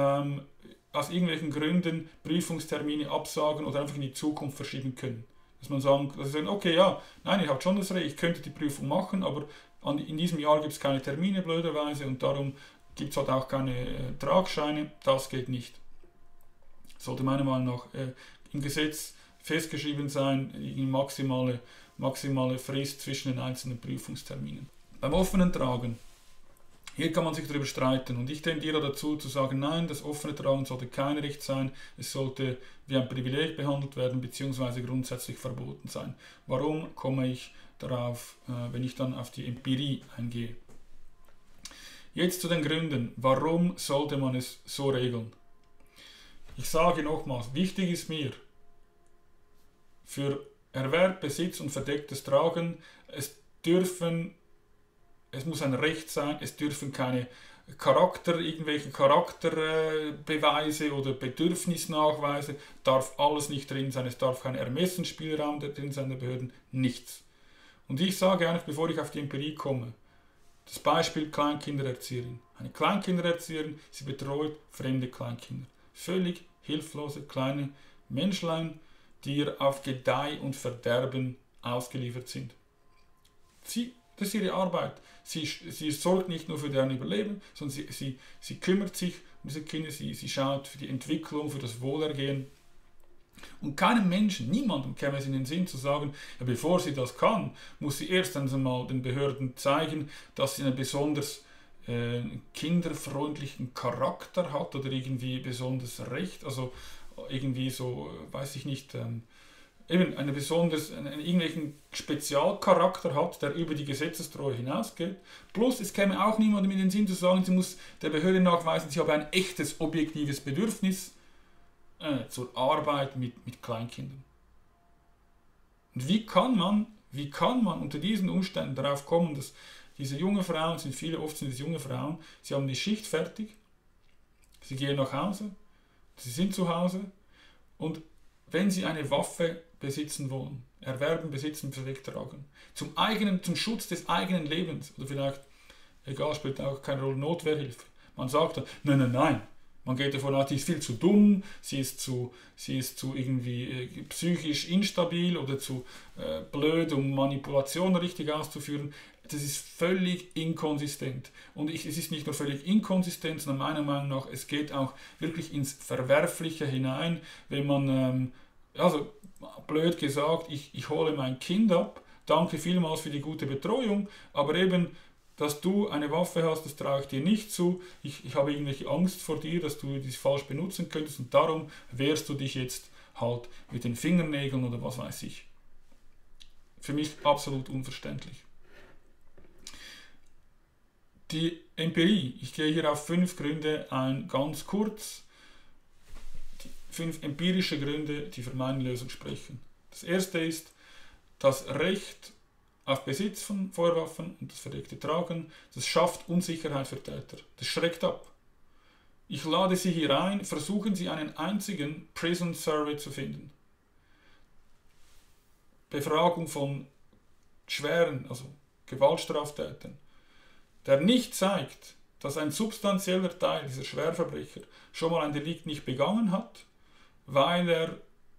aus irgendwelchen Gründen Prüfungstermine absagen oder einfach in die Zukunft verschieben können. Dass man sagen, okay, ja, nein, ihr habt schon das Recht, ich könnte die Prüfung machen, aber in diesem Jahr gibt es keine Termine blöderweise und darum gibt es halt auch keine Tragscheine. Das geht nicht. Sollte meiner Meinung nach im Gesetz festgeschrieben sein, die maximale Frist zwischen den einzelnen Prüfungsterminen. Beim offenen Tragen, hier kann man sich darüber streiten und ich tendiere dazu zu sagen, nein, das offene Tragen sollte kein Recht sein, es sollte wie ein Privileg behandelt werden bzw. grundsätzlich verboten sein. Warum komme ich darauf, wenn ich dann auf die Empirie eingehe? Jetzt zu den Gründen, warum sollte man es so regeln? Ich sage nochmals, wichtig ist mir, für Erwerb, Besitz und verdecktes Tragen, es muss ein Recht sein, es dürfen keine irgendwelche Charakterbeweise oder Bedürfnisnachweise, darf alles nicht drin sein, es darf kein Ermessensspielraum drin sein der Behörden, nichts. Und ich sage eigentlich, bevor ich auf die Empirie komme, das Beispiel Kleinkindererzieherin. Eine Kleinkindererzieherin, sie betreut fremde Kleinkinder. Völlig hilflose kleine Menschlein, die auf Gedeih und Verderben ausgeliefert sind. Das ist ihre Arbeit. Sie sorgt nicht nur für deren Überleben, sondern sie kümmert sich um diese Kinder, sie schaut für die Entwicklung, für das Wohlergehen. Und keinem Menschen, niemandem käme es in den Sinn zu sagen, ja, bevor sie das kann, muss sie erst einmal den Behörden zeigen, dass sie einen besonders kinderfreundlichen Charakter hat oder irgendwie besonders recht, also irgendwie so, weiß ich nicht, eben einen irgendwelchen Spezialcharakter hat, der über die Gesetzestreue hinausgeht. Plus, es käme auch niemandem in den Sinn zu sagen, sie muss der Behörde nachweisen, sie habe ein echtes, objektives Bedürfnis zur Arbeit mit Kleinkindern. Und wie kann man unter diesen Umständen darauf kommen, dass diese jungen Frauen, oft sind es junge Frauen, sie haben die Schicht fertig, sie gehen nach Hause, sie sind zu Hause und wenn sie eine Waffe besitzen wollen, erwerben, besitzen, verdeckt tragen, zum Schutz des eigenen Lebens oder vielleicht, egal, spielt auch keine Rolle, Notwehrhilfe. Man sagt dann, nein. Man geht davon aus, sie ist viel zu dumm, sie ist zu irgendwie psychisch instabil oder zu blöd, um Manipulation richtig auszuführen. Das ist völlig inkonsistent. Und es ist nicht nur völlig inkonsistent, sondern meiner Meinung nach, es geht auch wirklich ins Verwerfliche hinein, wenn man, also blöd gesagt, ich hole mein Kind ab, danke vielmals für die gute Betreuung, aber eben, dass du eine Waffe hast, das traue ich dir nicht zu. Ich habe irgendwelche Angst vor dir, dass du die falsch benutzen könntest und darum wehrst du dich jetzt halt mit den Fingernägeln oder was weiß ich. Für mich absolut unverständlich. Die Empirie, ich gehe hier auf 5 Gründe ein, ganz kurz. 5 empirische Gründe, die für meine Lösung sprechen. Das erste ist, das Recht auf Besitz von Feuerwaffen und das verdeckte Tragen, das schafft Unsicherheit für Täter. Das schreckt ab. Ich lade Sie hier ein, versuchen Sie einen einzigen Prison Survey zu finden. Befragung von schweren, also Gewaltstraftätern, der nicht zeigt, dass ein substanzieller Teil dieser Schwerverbrecher schon mal ein Delikt nicht begangen hat, weil er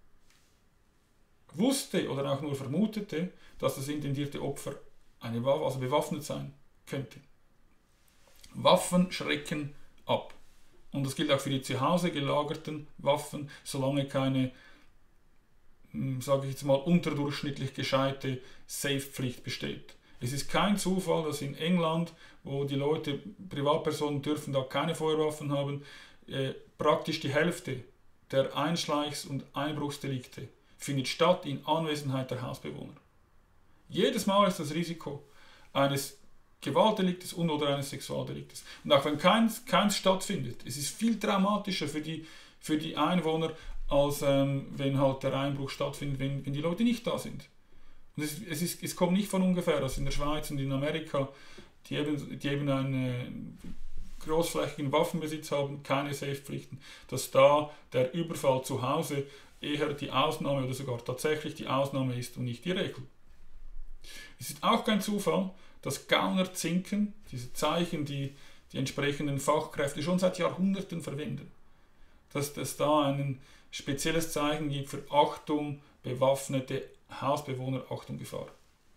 wusste oder auch nur vermutete, dass das intendierte Opfer also bewaffnet sein könnte. Waffen schrecken ab. Und das gilt auch für die zu Hause gelagerten Waffen, solange keine, sage ich jetzt mal, unterdurchschnittlich gescheite Safe-Pflicht besteht. Es ist kein Zufall, dass in England, wo die Leute, Privatpersonen dürfen da keine Feuerwaffen haben, praktisch die Hälfte der Einschleichs- und Einbruchsdelikte findet statt in Anwesenheit der Hausbewohner. Jedes Mal ist das Risiko eines Gewaltdeliktes und oder eines Sexualdeliktes. Und auch wenn keins stattfindet, es ist viel traumatischer für die Einwohner, als wenn halt der Einbruch stattfindet, wenn die Leute nicht da sind. Und es kommt nicht von ungefähr, dass in der Schweiz und in Amerika, die eben einen großflächigen Waffenbesitz haben, keine Safe-Pflichten, dass da der Überfall zu Hause eher die Ausnahme oder sogar tatsächlich die Ausnahme ist und nicht die Regel. Es ist auch kein Zufall, dass Gaunerzinken, diese Zeichen, die entsprechenden Fachkräfte schon seit Jahrhunderten verwenden, dass es da ein spezielles Zeichen gibt für Achtung, bewaffnete Hausbewohner, Achtung, Gefahr.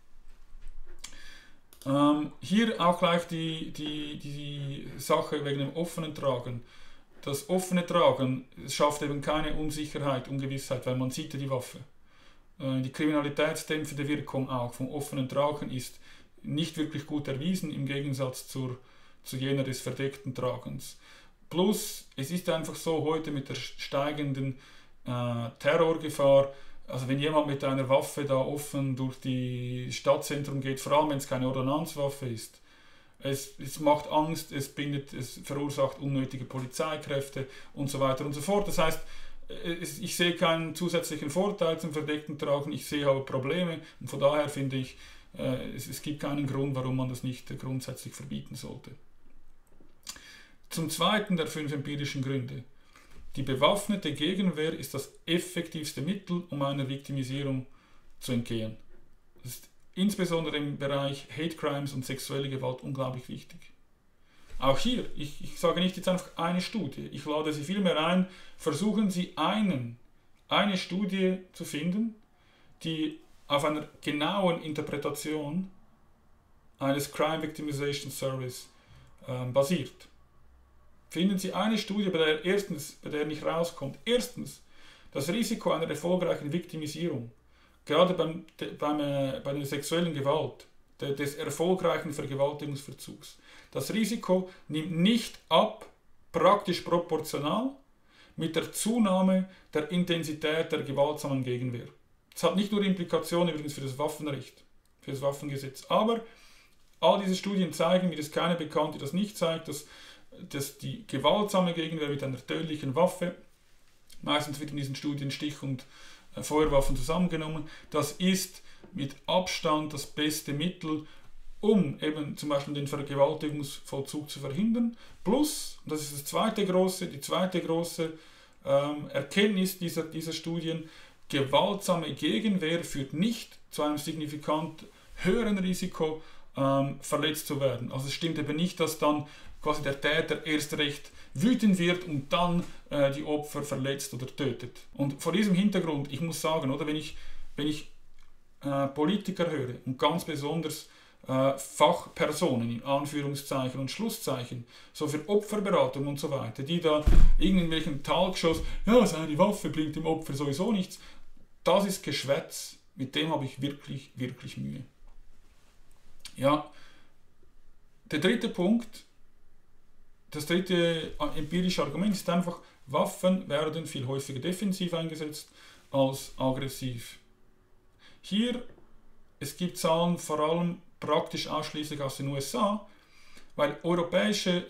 Hier auch gleich die Sache wegen dem offenen Tragen. Das offene Tragen schafft eben keine Unsicherheit, Ungewissheit, weil man sieht ja die Waffe. Die kriminalitätsdämpfende Wirkung auch vom offenen Tragen ist nicht wirklich gut erwiesen, im Gegensatz zu jener des verdeckten Tragens. Plus, es ist einfach so, heute mit der steigenden Terrorgefahr, also wenn jemand mit einer Waffe da offen durch die Stadtzentrum geht, vor allem wenn es keine Ordonnanzwaffe ist, es macht Angst, es verursacht unnötige Polizeikräfte und so weiter und so fort. Das heißt, ich sehe keinen zusätzlichen Vorteil zum verdeckten Tragen, ich sehe aber Probleme und von daher finde ich, es gibt keinen Grund, warum man das nicht grundsätzlich verbieten sollte. Zum zweiten der 5 empirischen Gründe. Die bewaffnete Gegenwehr ist das effektivste Mittel, um einer Viktimisierung zu entgehen. Das ist insbesondere im Bereich Hate Crimes und sexuelle Gewalt unglaublich wichtig. Auch hier, ich sage nicht jetzt einfach eine Studie, ich lade Sie vielmehr ein, versuchen Sie einen eine Studie zu finden, die auf einer genauen Interpretation eines Crime Victimization Service basiert. Finden Sie eine Studie, bei der nicht rauskommt, erstens, das Risiko einer erfolgreichen Viktimisierung, gerade bei der sexuellen Gewalt, des erfolgreichen Vergewaltigungsverzugs. Das Risiko nimmt nicht ab, praktisch proportional mit der Zunahme der Intensität der gewaltsamen Gegenwehr. Das hat nicht nur Implikationen übrigens für das Waffenrecht, für das Waffengesetz, aber all diese Studien zeigen, mir ist keine bekannt, die das nicht zeigt, dass die gewaltsame Gegenwehr mit einer tödlichen Waffe, meistens wird in diesen Studien Stich- und Feuerwaffen zusammengenommen, das ist mit Abstand das beste Mittel, um eben zum Beispiel den Vergewaltigungsvollzug zu verhindern. Plus, und das ist die zweite große Erkenntnis dieser Studien, gewaltsame Gegenwehr führt nicht zu einem signifikant höheren Risiko, verletzt zu werden. Also es stimmt eben nicht, dass dann quasi der Täter erst recht wütend wird und dann die Opfer verletzt oder tötet. Und vor diesem Hintergrund, ich muss sagen, oder, wenn ich Politiker höre und ganz besonders Fachpersonen in Anführungszeichen und Schlusszeichen, so für Opferberatung und so weiter, die da irgendwelchen Talkshows, ja, seine Waffe bringt dem Opfer sowieso nichts, das ist Geschwätz, mit dem habe ich wirklich, wirklich Mühe. Ja, der dritte Punkt, das dritte empirische Argument ist einfach, Waffen werden viel häufiger defensiv eingesetzt als aggressiv. Hier, es gibt Zahlen vor allem praktisch ausschließlich aus den USA, weil europäische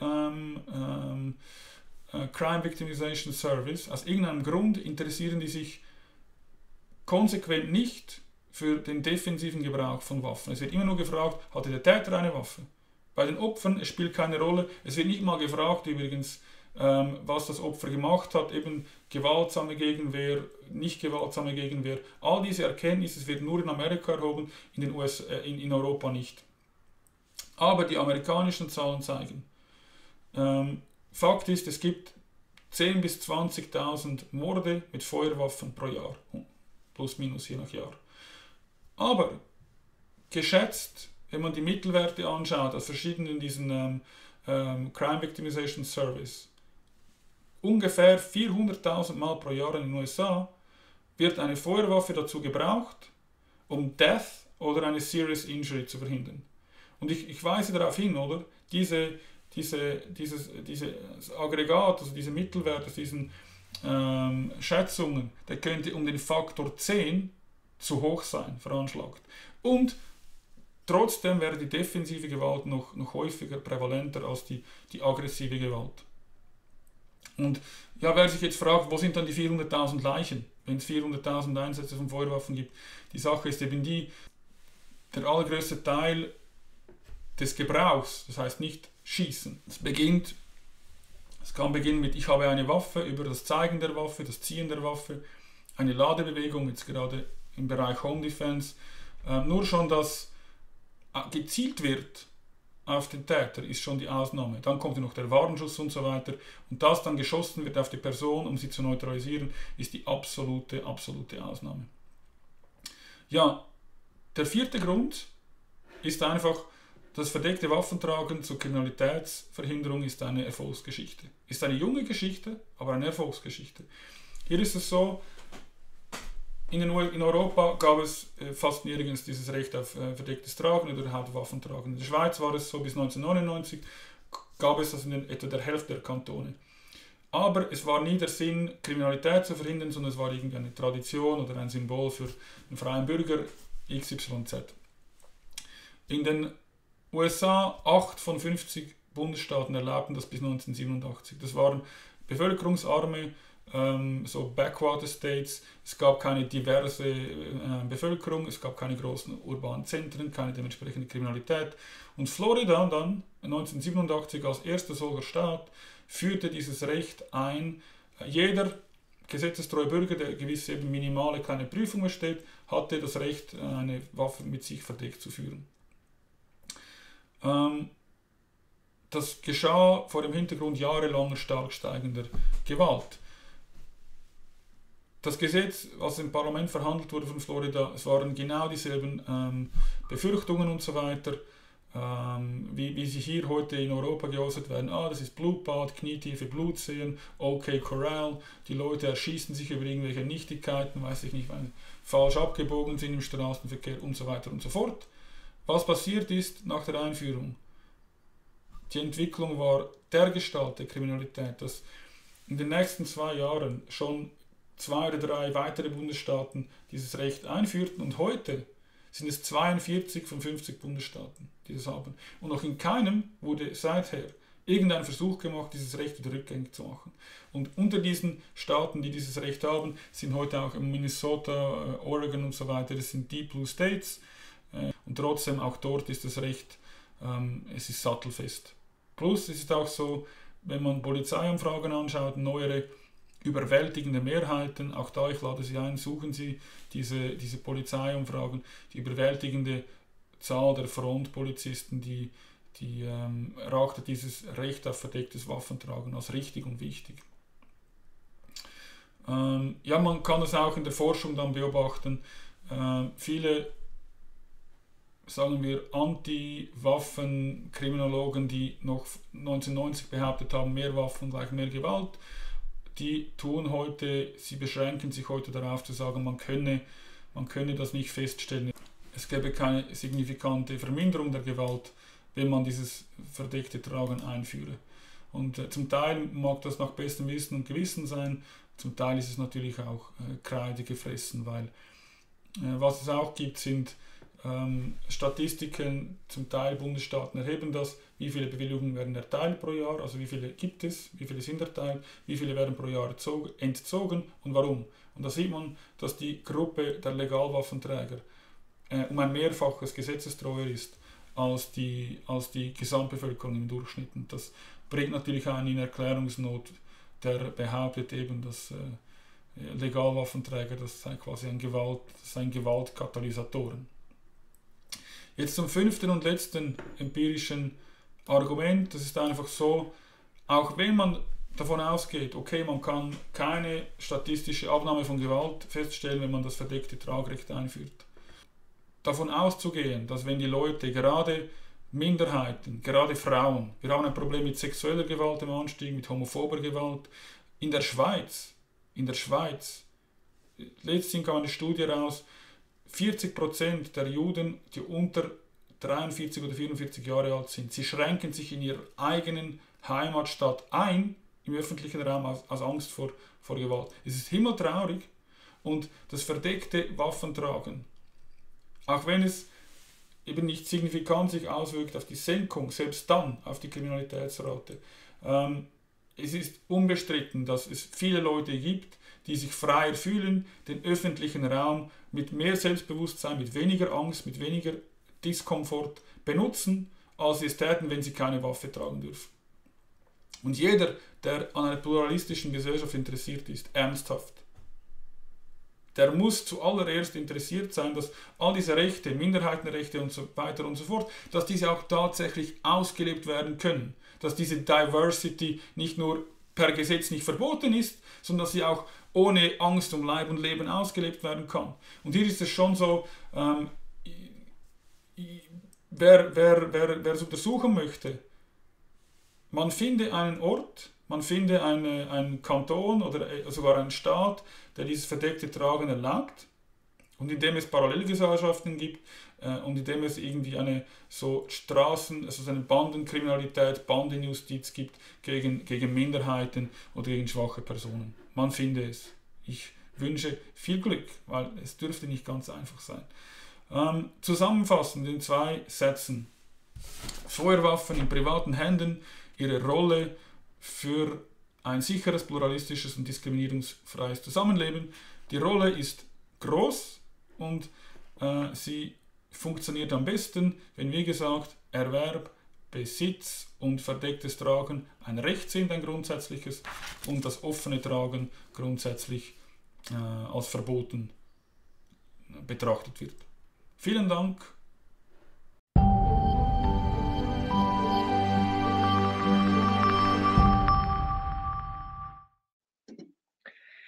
Crime Victimization Service, aus irgendeinem Grund interessieren die sich konsequent nicht für den defensiven Gebrauch von Waffen. Es wird immer nur gefragt, hatte der Täter eine Waffe? Bei den Opfern, es spielt keine Rolle. Es wird nicht mal gefragt übrigens, was das Opfer gemacht hat, eben gewaltsame Gegenwehr, nicht gewaltsame Gegenwehr. All diese Erkenntnisse werden nur in Amerika erhoben, in den USA, in Europa nicht. Aber die amerikanischen Zahlen zeigen, Fakt ist, es gibt 10.000 bis 20.000 Morde mit Feuerwaffen pro Jahr, plus minus je nach Jahr. Aber geschätzt, wenn man die Mittelwerte anschaut, aus verschiedenen diesen Crime Victimization Service, ungefähr 400.000 Mal pro Jahr in den USA wird eine Feuerwaffe dazu gebraucht, um Death oder eine Serious Injury zu verhindern. Und ich weise darauf hin, oder? Dieses Aggregat, also diese Mittelwerte, aus diesen Schätzungen, der könnte um den Faktor 10 zu hoch sein, veranschlagt. Und trotzdem wäre die defensive Gewalt noch häufiger, prävalenter als die aggressive Gewalt. Und ja, wer sich jetzt fragt, wo sind dann die 400.000 Leichen, wenn es 400.000 Einsätze von Feuerwaffen gibt? Die Sache ist eben die, der allergrößte Teil des Gebrauchs, das heißt nicht Schießen. Es kann beginnen mit, ich habe eine Waffe, über das Zeigen der Waffe, das Ziehen der Waffe, eine Ladebewegung, jetzt gerade im Bereich Home Defense. Nur schon, dass gezielt wird auf den Täter, ist schon die Ausnahme. Dann kommt ja noch der Warnschuss und so weiter. Und dass dann geschossen wird auf die Person, um sie zu neutralisieren, ist die absolute Ausnahme. Ja, der vierte Grund ist einfach, das verdeckte Waffentragen zur Kriminalitätsverhinderung ist eine Erfolgsgeschichte. Ist eine junge Geschichte, aber eine Erfolgsgeschichte. Hier ist es so, in Europa gab es fast nirgends dieses Recht auf verdecktes Tragen oder Hauptwaffentragen. In der Schweiz war es so, bis 1999 gab es das in etwa der Hälfte der Kantone. Aber es war nie der Sinn, Kriminalität zu verhindern, sondern es war irgendwie eine Tradition oder ein Symbol für einen freien Bürger XYZ. In den USA, 8 von 50 Bundesstaaten erlaubten das bis 1987. Das waren bevölkerungsarme, so Backwater States. Es gab keine diverse Bevölkerung, es gab keine großen urbanen Zentren, keine dementsprechende Kriminalität. Und Florida dann 1987 als erster solcher Staat führte dieses Recht ein. Jeder gesetzestreue Bürger, der gewisse eben minimale kleine Prüfung besteht, hatte das Recht, eine Waffe mit sich verdeckt zu führen. Das geschah vor dem Hintergrund jahrelang stark steigender Gewalt. das Gesetz, was im Parlament verhandelt wurde von Florida, es waren genau dieselben Befürchtungen und so weiter, wie sie hier heute in Europa geäußert werden. Das ist Blutbad, knietiefe Blutseen, okay Corral, die Leute erschießen sich über irgendwelche Nichtigkeiten, weiß ich nicht, weil sie falsch abgebogen sind im Straßenverkehr und so weiter und so fort. Was passiert ist nach der Einführung? Die Entwicklung war dergestalt der Kriminalität, dass in den nächsten 2 Jahren schon 2 oder 3 weitere Bundesstaaten dieses Recht einführten und heute sind es 42 von 50 Bundesstaaten, die das haben. Und noch in keinem wurde seither irgendein Versuch gemacht, dieses Recht wieder rückgängig zu machen. Und unter diesen Staaten, die dieses Recht haben, sind heute auch Minnesota, Oregon und so weiter, das sind Deep Blue States. Und trotzdem, auch dort ist das Recht, es ist sattelfest. Plus, es ist auch so, wenn man Polizeiumfragen anschaut, neuere überwältigende Mehrheiten, auch da, ich lade Sie ein, suchen Sie diese Polizeiumfragen, die überwältigende Zahl der Frontpolizisten, die erachtet dieses Recht auf verdecktes Waffentragen als richtig und wichtig. Ja, man kann das auch in der Forschung dann beobachten. Viele, sagen wir, Anti-Waffen-Kriminologen, die noch 1990 behauptet haben, mehr Waffen gleich mehr Gewalt, die sie beschränken sich heute darauf zu sagen, man könne das nicht feststellen. Es gäbe keine signifikante Verminderung der Gewalt, wenn man dieses verdeckte Tragen einführe. Und zum Teil mag das nach bestem Wissen und Gewissen sein, zum Teil ist es natürlich auch Kreide gefressen, weil was es auch gibt, sind Statistiken, zum Teil Bundesstaaten erheben das, wie viele Bewilligungen werden erteilt pro Jahr, also wie viele gibt es, wie viele sind erteilt, wie viele werden pro Jahr entzogen und warum. Und da sieht man, dass die Gruppe der Legalwaffenträger um ein Mehrfaches gesetzestreuer ist als die Gesamtbevölkerung im Durchschnitt. Und das bringt natürlich einen in Erklärungsnot, der behauptet eben, dass Legalwaffenträger, das sei quasi ein Gewaltkatalysatoren. Jetzt zum 5. und letzten empirischen Argument. Das ist einfach so, auch wenn man davon ausgeht, okay, man kann keine statistische Abnahme von Gewalt feststellen, wenn man das verdeckte Tragrecht einführt. Davon auszugehen, dass wenn die Leute, gerade Minderheiten, gerade Frauen, wir haben ein Problem mit sexueller Gewalt im Anstieg, mit homophober Gewalt, in der Schweiz, letztens kam eine Studie raus, 40% der Juden, die unter 43 oder 44 Jahre alt sind, sie schränken sich in ihrer eigenen Heimatstadt ein, im öffentlichen Raum, aus Angst vor Gewalt. Es ist himmeltraurig und das verdeckte Waffentragen, auch wenn es eben nicht signifikant sich auswirkt auf die Senkung, selbst dann auf die Kriminalitätsrate. Es ist unbestritten, dass es viele Leute gibt, die sich freier fühlen, den öffentlichen Raum mit mehr Selbstbewusstsein, mit weniger Angst, mit weniger Diskomfort benutzen, als sie es täten, wenn sie keine Waffe tragen dürfen. Und jeder, der an einer pluralistischen Gesellschaft interessiert ist, ernsthaft, der muss zuallererst interessiert sein, dass all diese Rechte, Minderheitenrechte und so weiter und so fort, dass diese auch tatsächlich ausgelebt werden können. Dass diese Diversity nicht nur per Gesetz nicht verboten ist, sondern dass sie auch ohne Angst um Leib und Leben ausgelebt werden kann. Und hier ist es schon so, wer es untersuchen möchte, man finde einen Ort, man finde einen Kanton oder sogar einen Staat, der dieses verdeckte Tragen erlaubt und in dem es Parallelgesellschaften gibt und in dem es irgendwie eine so eine Bandenkriminalität, Bandenjustiz gibt gegen Minderheiten oder gegen schwache Personen. Man finde es. Ich wünsche viel Glück, weil es dürfte nicht ganz einfach sein. Zusammenfassend in 2 Sätzen. Feuerwaffen in privaten Händen, ihre Rolle für ein sicheres, pluralistisches und diskriminierungsfreies Zusammenleben. Die Rolle ist groß und sie funktioniert am besten, wenn, wie gesagt, Erwerb, Besitz und verdecktes Tragen ein Recht sind, ein grundsätzliches, und das offene Tragen grundsätzlich als verboten betrachtet wird. Vielen Dank.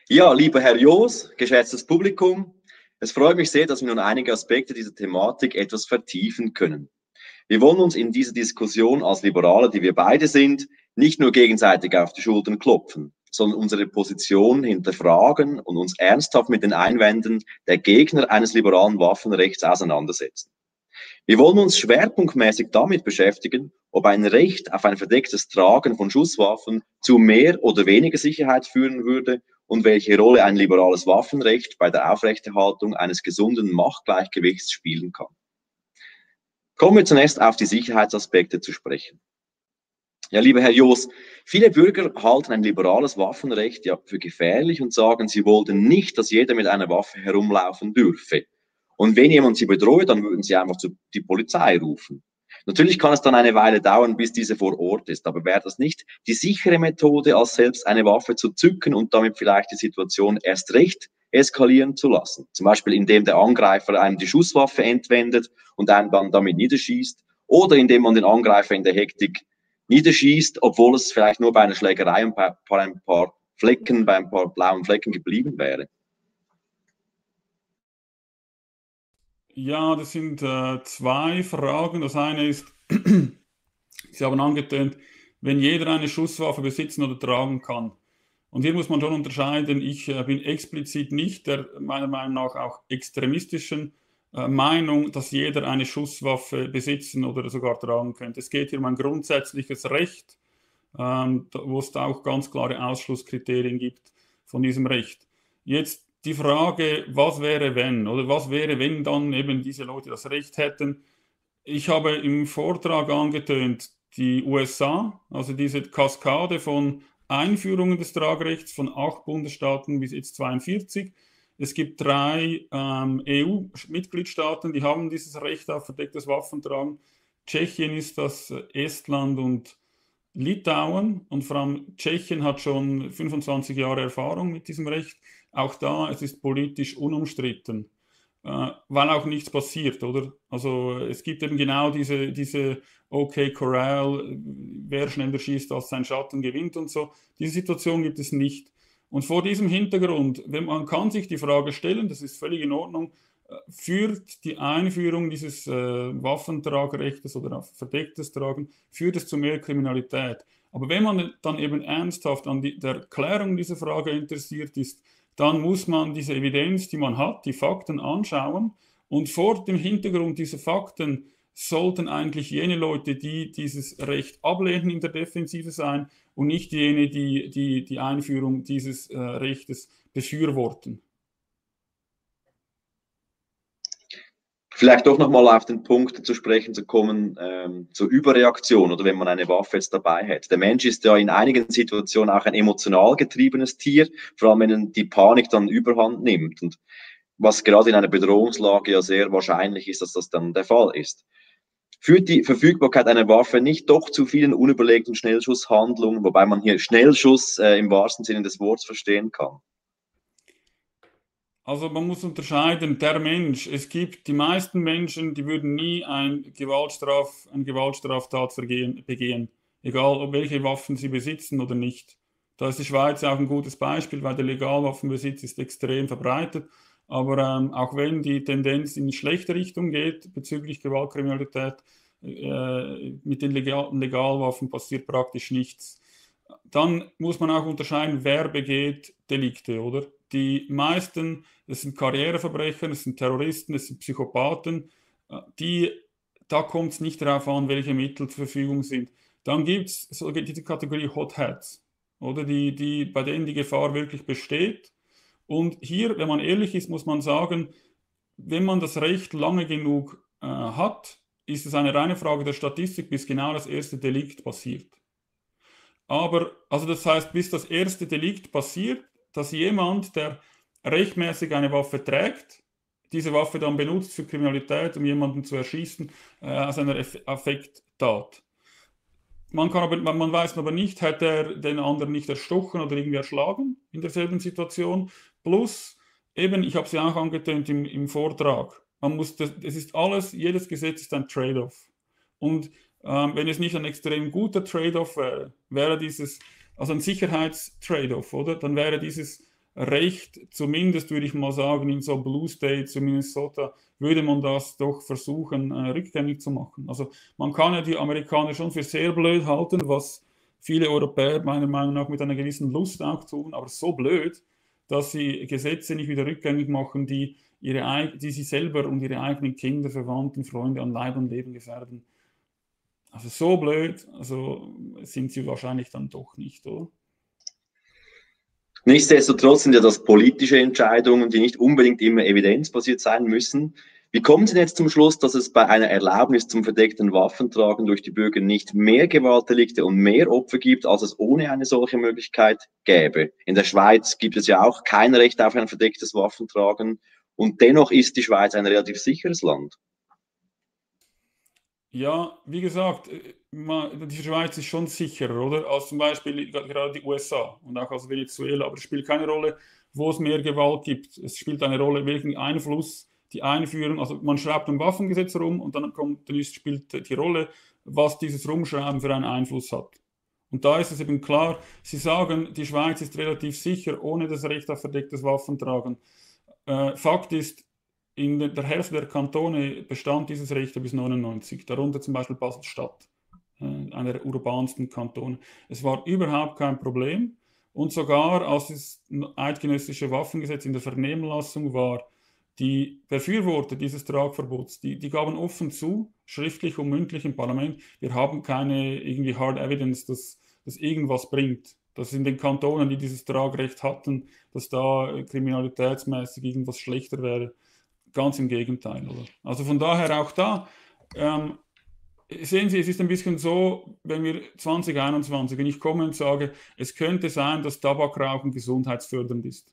Ja, lieber Herr Joos, geschätztes Publikum, es freut mich sehr, dass wir nun einige Aspekte dieser Thematik etwas vertiefen können. Wir wollen uns in dieser Diskussion als Liberale, die wir beide sind, nicht nur gegenseitig auf die Schultern klopfen, sondern unsere Position hinterfragen und uns ernsthaft mit den Einwänden der Gegner eines liberalen Waffenrechts auseinandersetzen. Wir wollen uns schwerpunktmäßig damit beschäftigen, ob ein Recht auf ein verdecktes Tragen von Schusswaffen zu mehr oder weniger Sicherheit führen würde und welche Rolle ein liberales Waffenrecht bei der Aufrechterhaltung eines gesunden Machtgleichgewichts spielen kann. Kommen wir zunächst auf die Sicherheitsaspekte zu sprechen. Ja, lieber Herr Joos, viele Bürger halten ein liberales Waffenrecht ja für gefährlich und sagen, sie wollten nicht, dass jeder mit einer Waffe herumlaufen dürfe. Und wenn jemand sie bedroht, dann würden sie einfach die Polizei rufen. Natürlich kann es dann eine Weile dauern, bis diese vor Ort ist, aber wäre das nicht die sichere Methode, als selbst eine Waffe zu zücken und damit vielleicht die Situation erst recht eskalieren zu lassen? Zum Beispiel, indem der Angreifer einem die Schusswaffe entwendet und einen dann damit niederschießt, oder indem man den Angreifer in der Hektik niederschießt, obwohl es vielleicht nur bei einer Schlägerei und bei ein paar Flecken, bei ein paar blauen Flecken geblieben wäre. Ja, das sind zwei Fragen. Das eine ist, Sie haben angetönt, wenn jeder eine Schusswaffe besitzen oder tragen kann. Und hier muss man schon unterscheiden, ich bin explizit nicht der meiner Meinung nach auch extremistischen Meinung, dass jeder eine Schusswaffe besitzen oder sogar tragen könnte. Es geht hier um ein grundsätzliches Recht, wo es da auch ganz klare Ausschlusskriterien gibt von diesem Recht. Jetzt die Frage, was wäre wenn? Oder was wäre, wenn dann eben diese Leute das Recht hätten? Ich habe im Vortrag angetönt, die USA, also diese Kaskade von Einführungen des Tragrechts von 8 Bundesstaaten bis jetzt 42. Es gibt 3 EU-Mitgliedstaaten, die haben dieses Recht auf verdecktes Waffentragen. Tschechien ist das, Estland und Litauen. Und vor allem Tschechien hat schon 25 Jahre Erfahrung mit diesem Recht. Auch da, es ist politisch unumstritten, weil auch nichts passiert, oder? Also es gibt eben genau diese okay, Corral, wer schneller schießt als sein Schatten gewinnt und so. Diese Situation gibt es nicht. Und vor diesem Hintergrund, man kann sich die Frage stellen, das ist völlig in Ordnung, führt die Einführung dieses Waffentragrechtes oder auf verdecktes Tragen, führt es zu mehr Kriminalität. Aber wenn man dann eben ernsthaft an der Erklärung dieser Frage interessiert ist, dann muss man diese Evidenz, die man hat, die Fakten anschauen. Und vor dem Hintergrund dieser Fakten sollten eigentlich jene Leute, die dieses Recht ablehnen, in der Defensive sein und nicht jene, die die Einführung dieses Rechtes befürworten. Vielleicht doch nochmal auf den Punkt zu sprechen zu kommen, zur Überreaktion oder wenn man eine Waffe jetzt dabei hat. Der Mensch ist ja in einigen Situationen auch ein emotional getriebenes Tier, vor allem wenn die Panik dann überhand nimmt. Und was gerade in einer Bedrohungslage ja sehr wahrscheinlich ist, dass das dann der Fall ist. Führt die Verfügbarkeit einer Waffe nicht doch zu vielen unüberlegten Schnellschusshandlungen, wobei man hier Schnellschuss im wahrsten Sinne des Wortes verstehen kann? Also man muss unterscheiden, der Mensch, es gibt die meisten Menschen, die würden nie eine Gewaltstraftat begehen, egal ob welche Waffen sie besitzen oder nicht. Da ist die Schweiz auch ein gutes Beispiel, weil der Legalwaffenbesitz ist extrem verbreitet, aber auch wenn die Tendenz in die schlechte Richtung geht bezüglich Gewaltkriminalität, mit den Legalwaffen passiert praktisch nichts. Dann muss man auch unterscheiden, wer begeht Delikte, oder? Die meisten, das sind Karriereverbrecher, das sind Terroristen, das sind Psychopathen, da kommt es nicht darauf an, welche Mittel zur Verfügung sind. Dann gibt es so diese Kategorie Hot Hats, oder bei denen die Gefahr wirklich besteht. Und hier, wenn man ehrlich ist, muss man sagen, wenn man das Recht lange genug hat, ist es eine reine Frage der Statistik, bis genau das erste Delikt passiert. Aber, also das heißt, bis das erste Delikt passiert, dass jemand, der rechtmäßig eine Waffe trägt, diese Waffe dann benutzt für Kriminalität, um jemanden zu erschießen, aus einer Affekttat. Man weiß aber nicht, hat er den anderen nicht erstochen oder irgendwie erschlagen in derselben Situation. Plus, eben, ich habe es ja auch angetönt im Vortrag, es ist alles, jedes Gesetz ist ein Trade-off. Und wenn es nicht ein extrem guter Trade-off wäre, wäre dieses, also ein Sicherheits-Trade-off, oder? Dann wäre dieses Recht, zumindest würde ich mal sagen, in so Blue States, in Minnesota, würde man das doch versuchen, rückgängig zu machen. Also man kann ja die Amerikaner schon für sehr blöd halten, was viele Europäer meiner Meinung nach mit einer gewissen Lust auch tun, aber so blöd, dass sie Gesetze nicht wieder rückgängig machen, die sie selber und ihre eigenen Kinder, Verwandten, Freunde an Leib und Leben gefährden. Also so blöd, also sind sie wahrscheinlich dann doch nicht, oder? Nichtsdestotrotz sind ja das politische Entscheidungen, die nicht unbedingt immer evidenzbasiert sein müssen. Wie kommen Sie denn jetzt zum Schluss, dass es bei einer Erlaubnis zum verdeckten Waffentragen durch die Bürger nicht mehr Gewaltdelikte und mehr Opfer gibt, als es ohne eine solche Möglichkeit gäbe? In der Schweiz gibt es ja auch kein Recht auf ein verdecktes Waffentragen und dennoch ist die Schweiz ein relativ sicheres Land. Ja, wie gesagt, die Schweiz ist schon sicherer, oder? Als zum Beispiel gerade die USA und auch als Venezuela. Aber es spielt keine Rolle, wo es mehr Gewalt gibt. Es spielt eine Rolle, welchen Einfluss die einführen. Also man schreibt ein Waffengesetz rum und dann spielt die Rolle, was dieses Rumschreiben für einen Einfluss hat. Und da ist es eben klar, Sie sagen, die Schweiz ist relativ sicher, ohne das Recht auf verdecktes Waffentragen. Fakt ist, in der Hälfte der Kantone bestand dieses Recht bis 1999, darunter zum Beispiel Basel-Stadt, einer der urbansten Kantone. Es war überhaupt kein Problem und sogar als das eidgenössische Waffengesetz in der Vernehmlassung war, die Befürworter dieses Tragverbots, die gaben offen zu, schriftlich und mündlich im Parlament, wir haben keine irgendwie Hard Evidence, dass irgendwas bringt. Dass in den Kantonen, die dieses Tragrecht hatten, dass da kriminalitätsmäßig irgendwas schlechter wäre. Ganz im Gegenteil, oder? Also von daher auch da, sehen Sie, es ist ein bisschen so, wenn wir 2021, wenn ich komme und sage, es könnte sein, dass Tabakrauchen gesundheitsfördernd ist.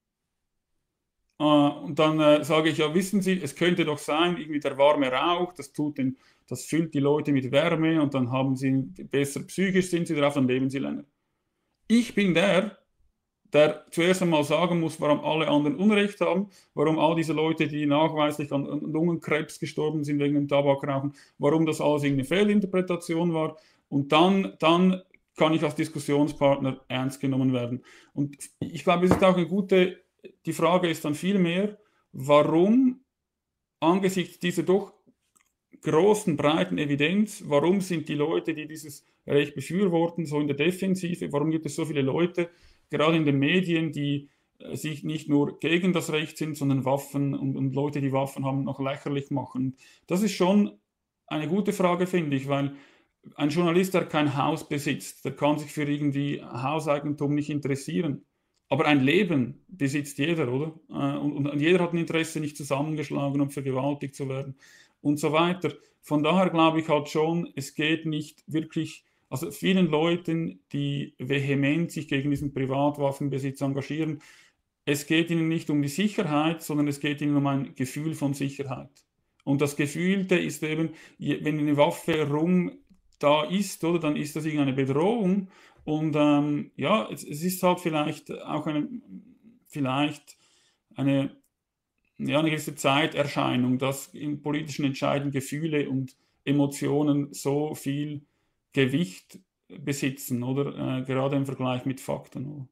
Und dann sage ich, ja, wissen Sie, es könnte doch sein, irgendwie der warme Rauch, das füllt die Leute mit Wärme und dann haben sie besser psychisch, sind sie drauf, dann leben sie länger. Ich bin der zuerst einmal sagen muss, warum alle anderen Unrecht haben, warum all diese Leute, die nachweislich an Lungenkrebs gestorben sind wegen dem Tabakrauchen, warum das alles irgendeine Fehlinterpretation war. Und dann kann ich als Diskussionspartner ernst genommen werden. Und ich glaube, es ist auch die Frage ist dann vielmehr, warum angesichts dieser doch großen, breiten Evidenz, warum sind die Leute, die dieses Recht befürworten, so in der Defensive, warum gibt es so viele Leute, gerade in den Medien, die sich nicht nur gegen das Recht sind, sondern Waffen und Leute, die Waffen haben, noch lächerlich machen. Das ist schon eine gute Frage, finde ich, weil ein Journalist, der kein Haus besitzt, der kann sich für irgendwie Hauseigentum nicht interessieren. Aber ein Leben besitzt jeder, oder? Und jeder hat ein Interesse, nicht zusammengeschlagen und vergewaltigt zu werden und so weiter. Von daher glaube ich halt schon, es geht nicht wirklich. Also vielen Leuten, die vehement sich gegen diesen Privatwaffenbesitz engagieren, es geht ihnen nicht um die Sicherheit, sondern es geht ihnen um ein Gefühl von Sicherheit. Und das Gefühlte ist eben, wenn eine Waffe da ist, oder, dann ist das irgendeine Bedrohung. Und ja, es ist halt vielleicht auch eine gewisse Zeiterscheinung, dass in politischen Entscheidungen Gefühle und Emotionen so viel Gewicht besitzen, oder? Gerade im Vergleich mit Fakten. Oder?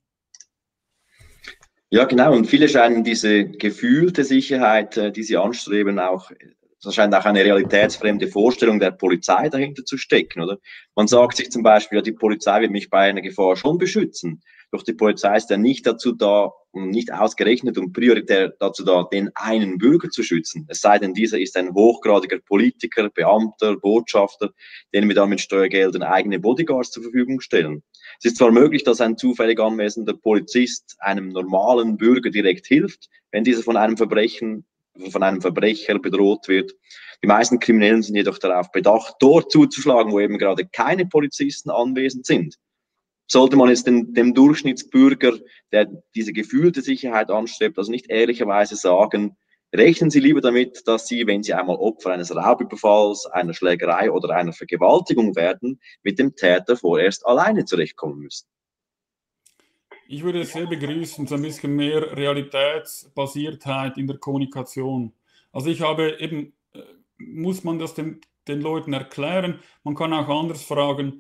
Ja, genau. Und viele scheinen diese gefühlte Sicherheit, die sie anstreben, da scheint auch eine realitätsfremde Vorstellung der Polizei dahinter zu stecken, oder? Man sagt sich zum Beispiel, ja, die Polizei wird mich bei einer Gefahr schon beschützen. Doch die Polizei ist ja nicht dazu da und nicht ausgerechnet und prioritär dazu da, den einen Bürger zu schützen. Es sei denn, dieser ist ein hochgradiger Politiker, Beamter, Botschafter, denen wir dann mit Steuergeldern eigene Bodyguards zur Verfügung stellen. Es ist zwar möglich, dass ein zufällig anwesender Polizist einem normalen Bürger direkt hilft, wenn dieser von einem Verbrecher bedroht wird. Die meisten Kriminellen sind jedoch darauf bedacht, dort zuzuschlagen, wo eben gerade keine Polizisten anwesend sind. Sollte man jetzt dem Durchschnittsbürger, der diese gefühlte Sicherheit anstrebt, also nicht ehrlicherweise sagen, rechnen Sie lieber damit, dass Sie, wenn Sie einmal Opfer eines Raubüberfalls, einer Schlägerei oder einer Vergewaltigung werden, mit dem Täter vorerst alleine zurechtkommen müssen. Ich würde es sehr begrüßen, so ein bisschen mehr Realitätsbasiertheit in der Kommunikation. Also ich habe eben, muss man das den Leuten erklären, man kann auch anders fragen,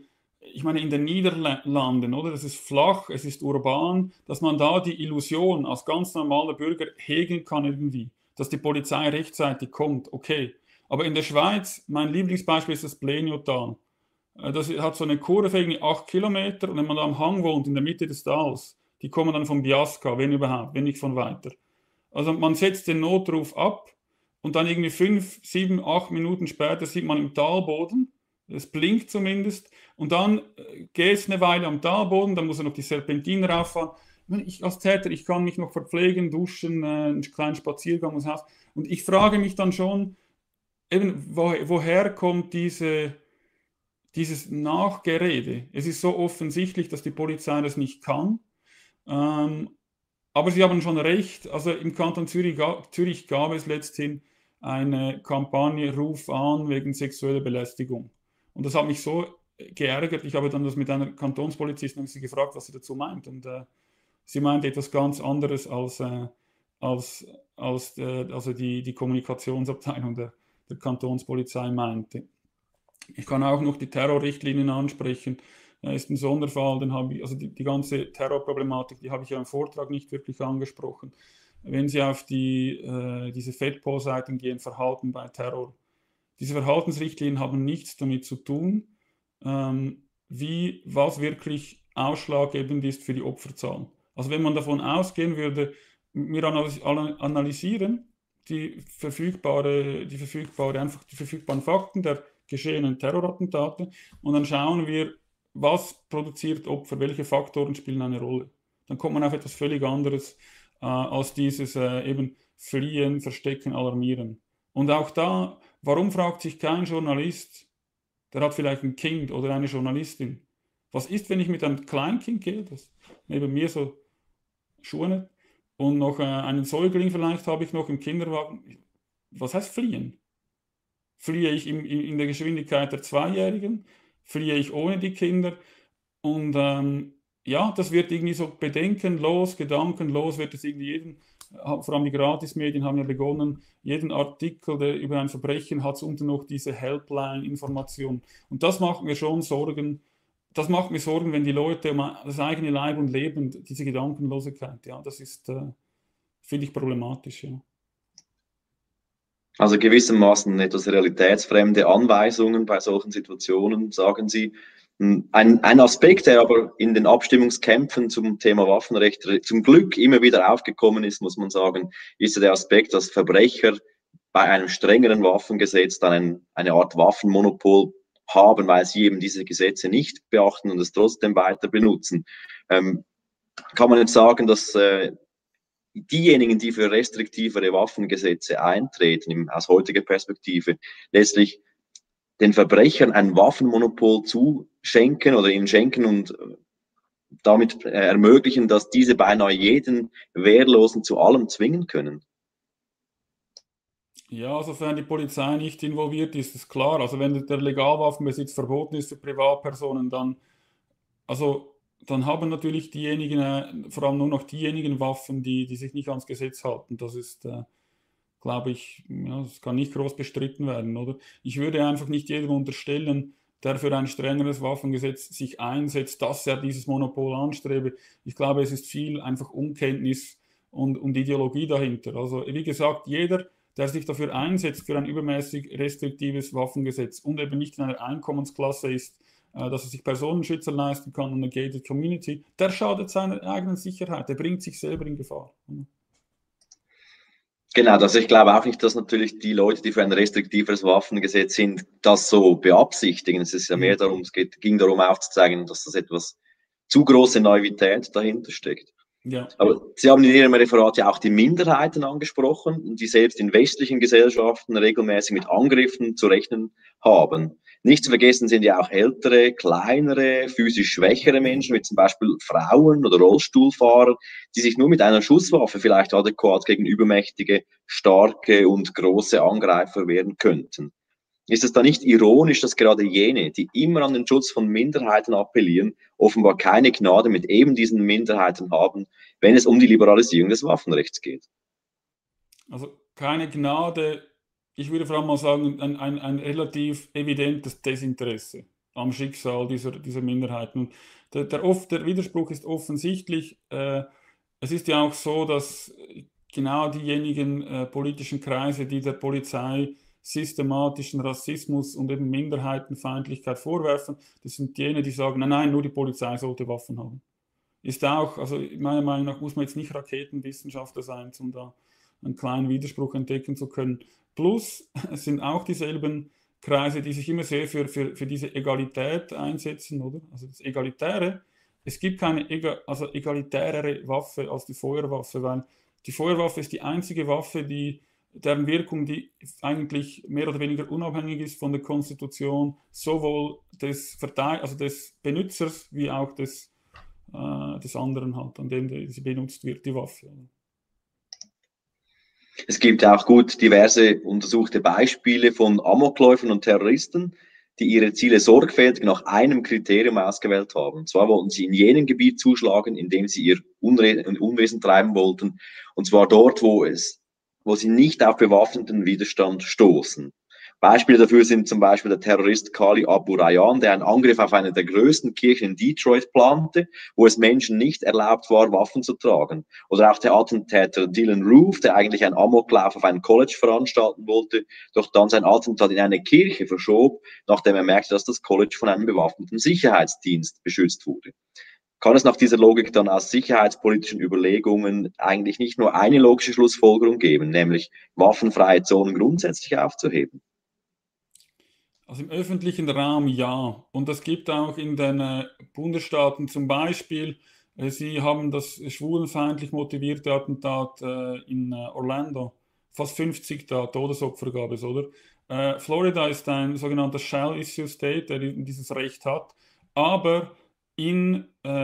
ich meine, in den Niederlanden, oder? Das ist flach, es ist urban, dass man da die Illusion als ganz normaler Bürger hegen kann irgendwie, dass die Polizei rechtzeitig kommt, okay. Aber in der Schweiz, mein Lieblingsbeispiel ist das Pleniotal. Das hat so eine Kurve, irgendwie 8 Kilometer, und wenn man da am Hang wohnt, in der Mitte des Tals, die kommen dann vom Biasca, wenn überhaupt, wenn nicht von weiter. Also man setzt den Notruf ab und dann irgendwie 5, 7, 8 Minuten später sieht man im Talboden, es blinkt zumindest, und dann geht es eine Weile am Talboden, dann muss er noch die Serpentinen rauffahren. Ich als Täter, ich kann mich noch verpflegen, duschen, einen kleinen Spaziergang ums Haus. Und ich frage mich dann schon, eben, woher kommt dieses Nachgerede? Es ist so offensichtlich, dass die Polizei das nicht kann. Aber Sie haben schon recht, also im Kanton Zürich gab es letzthin eine Kampagne Ruf an wegen sexueller Belästigung. Und das hat mich so geärgert. Ich habe dann das mit einer Kantonspolizistin sie gefragt, was sie dazu meint. Und sie meinte etwas ganz anderes als also die Kommunikationsabteilung der Kantonspolizei meinte. Ich kann auch noch die Terrorrichtlinien ansprechen. Ist ein Sonderfall, den habe ich, also die ganze Terrorproblematik, die habe ich ja im Vortrag nicht wirklich angesprochen. Wenn Sie auf diese FEDPO-Seiten gehen, Verhalten bei Terror, diese Verhaltensrichtlinien haben nichts damit zu tun, was wirklich ausschlaggebend ist für die Opferzahl. Also wenn man davon ausgehen würde, wir analysieren die verfügbaren Fakten der geschehenen Terrorattentate und dann schauen wir, was produziert Opfer, welche Faktoren spielen eine Rolle. Dann kommt man auf etwas völlig anderes als dieses eben Fliehen, Verstecken, Alarmieren. Und auch da, warum fragt sich kein Journalist, der hat vielleicht ein Kind oder eine Journalistin, was ist, wenn ich mit einem Kleinkind gehe, das neben mir so schurnet, und noch einen Säugling vielleicht habe ich noch im Kinderwagen. Was heißt fliehen? Fliehe ich in der Geschwindigkeit der Zweijährigen? Fliehe ich ohne die Kinder? Und ja, das wird irgendwie so bedenkenlos, gedankenlos, wird es irgendwie vor allem die Gratismedien haben ja begonnen, jeden Artikel, der über ein Verbrechen hat unten noch diese Helpline-Information. Und das macht mir schon Sorgen. Das macht mir Sorgen, wenn die Leute um das eigene Leib und Leben, diese Gedankenlosigkeit, ja, das ist, finde ich, problematisch. Ja. Also gewissermaßen etwas realitätsfremde Anweisungen bei solchen Situationen, sagen Sie. Ein Aspekt, der aber in den Abstimmungskämpfen zum Thema Waffenrecht zum Glück immer wieder aufgekommen ist, muss man sagen, ist der Aspekt, dass Verbrecher bei einem strengeren Waffengesetz dann eine Art Waffenmonopol haben, weil sie eben diese Gesetze nicht beachten und es trotzdem weiter benutzen. Kann man jetzt sagen, dass diejenigen, die für restriktivere Waffengesetze eintreten, aus heutiger Perspektive, letztlich den Verbrechern ein Waffenmonopol zuschenken oder ihnen schenken und damit ermöglichen, dass diese beinahe jeden Wehrlosen zu allem zwingen können? Ja, sofern die Polizei nicht involviert ist, ist klar. Also wenn der Legalwaffenbesitz verboten ist für Privatpersonen, dann haben natürlich diejenigen, vor allem nur noch diejenigen Waffen, die sich nicht ans Gesetz halten. Das ist, glaube ich, ja, das kann nicht groß bestritten werden, oder? Ich würde einfach nicht jedem unterstellen, der für ein strengeres Waffengesetz sich einsetzt, dass er dieses Monopol anstrebe. Ich glaube, es ist viel einfach Unkenntnis und Ideologie dahinter. Also wie gesagt, jeder, der sich dafür einsetzt, für ein übermäßig restriktives Waffengesetz und eben nicht in einer Einkommensklasse ist, dass er sich Personenschützer leisten kann und eine gated Community, der schadet seiner eigenen Sicherheit, der bringt sich selber in Gefahr. Genau, also ich glaube auch nicht, dass natürlich die Leute, die für ein restriktiveres Waffengesetz sind, das so beabsichtigen. Es ist ja mehr darum, ging darum aufzuzeigen, dass das etwas zu große Naivität dahinter steckt. Ja. Aber Sie haben in Ihrem Referat ja auch die Minderheiten angesprochen, die selbst in westlichen Gesellschaften regelmäßig mit Angriffen zu rechnen haben. Nicht zu vergessen sind ja auch ältere, kleinere, physisch schwächere Menschen, wie zum Beispiel Frauen oder Rollstuhlfahrer, die sich nur mit einer Schusswaffe vielleicht adäquat gegen übermächtige, starke und große Angreifer wehren könnten. Ist es da nicht ironisch, dass gerade jene, die immer an den Schutz von Minderheiten appellieren, offenbar keine Gnade mit eben diesen Minderheiten haben, wenn es um die Liberalisierung des Waffenrechts geht? Also keine Gnade, ich würde vor allem mal sagen, ein relativ evidentes Desinteresse. am Schicksal dieser Minderheiten. Und der Widerspruch ist offensichtlich. Es ist ja auch so, dass genau diejenigen politischen Kreise, die der Polizei systematischen Rassismus und eben Minderheitenfeindlichkeit vorwerfen, das sind jene, die sagen, nein, nein, nur die Polizei sollte Waffen haben. Ist auch, also meiner Meinung nach muss man jetzt nicht Raketenwissenschaftler sein, um da einen kleinen Widerspruch entdecken zu können. Plus, es sind auch dieselben Kreise, die sich immer sehr für diese Egalität einsetzen, oder? Also das Egalitäre, es gibt keine egalitärere Waffe als die Feuerwaffe, weil die Feuerwaffe ist die einzige Waffe, deren Wirkung, die eigentlich mehr oder weniger unabhängig ist von der Konstitution, sowohl des Benutzers wie auch des anderen halt, an dem sie benutzt wird, die Waffe. Es gibt auch gut diverse untersuchte Beispiele von Amokläufern und Terroristen, die ihre Ziele sorgfältig nach einem Kriterium ausgewählt haben. Und zwar wollten sie in jenem Gebiet zuschlagen, in dem sie ihr Unwesen treiben wollten. Und zwar dort, wo sie nicht auf bewaffneten Widerstand stoßen. Beispiele dafür sind zum Beispiel der Terrorist Kali Abu Rayyan, der einen Angriff auf eine der größten Kirchen in Detroit plante, wo es Menschen nicht erlaubt war, Waffen zu tragen. Oder auch der Attentäter Dylan Roof, der eigentlich einen Amoklauf auf ein College veranstalten wollte, doch dann sein Attentat in eine Kirche verschob, nachdem er merkte, dass das College von einem bewaffneten Sicherheitsdienst beschützt wurde. Kann es nach dieser Logik dann aus sicherheitspolitischen Überlegungen eigentlich nicht nur eine logische Schlussfolgerung geben, nämlich waffenfreie Zonen grundsätzlich aufzuheben? Also im öffentlichen Raum ja. Und es gibt auch in den Bundesstaaten zum Beispiel, sie haben das schwulenfeindlich motivierte Attentat in Orlando. Fast 50 Todesopfer gab es, oder? Florida ist ein sogenannter Shall-Issue-State, der dieses Recht hat. Aber in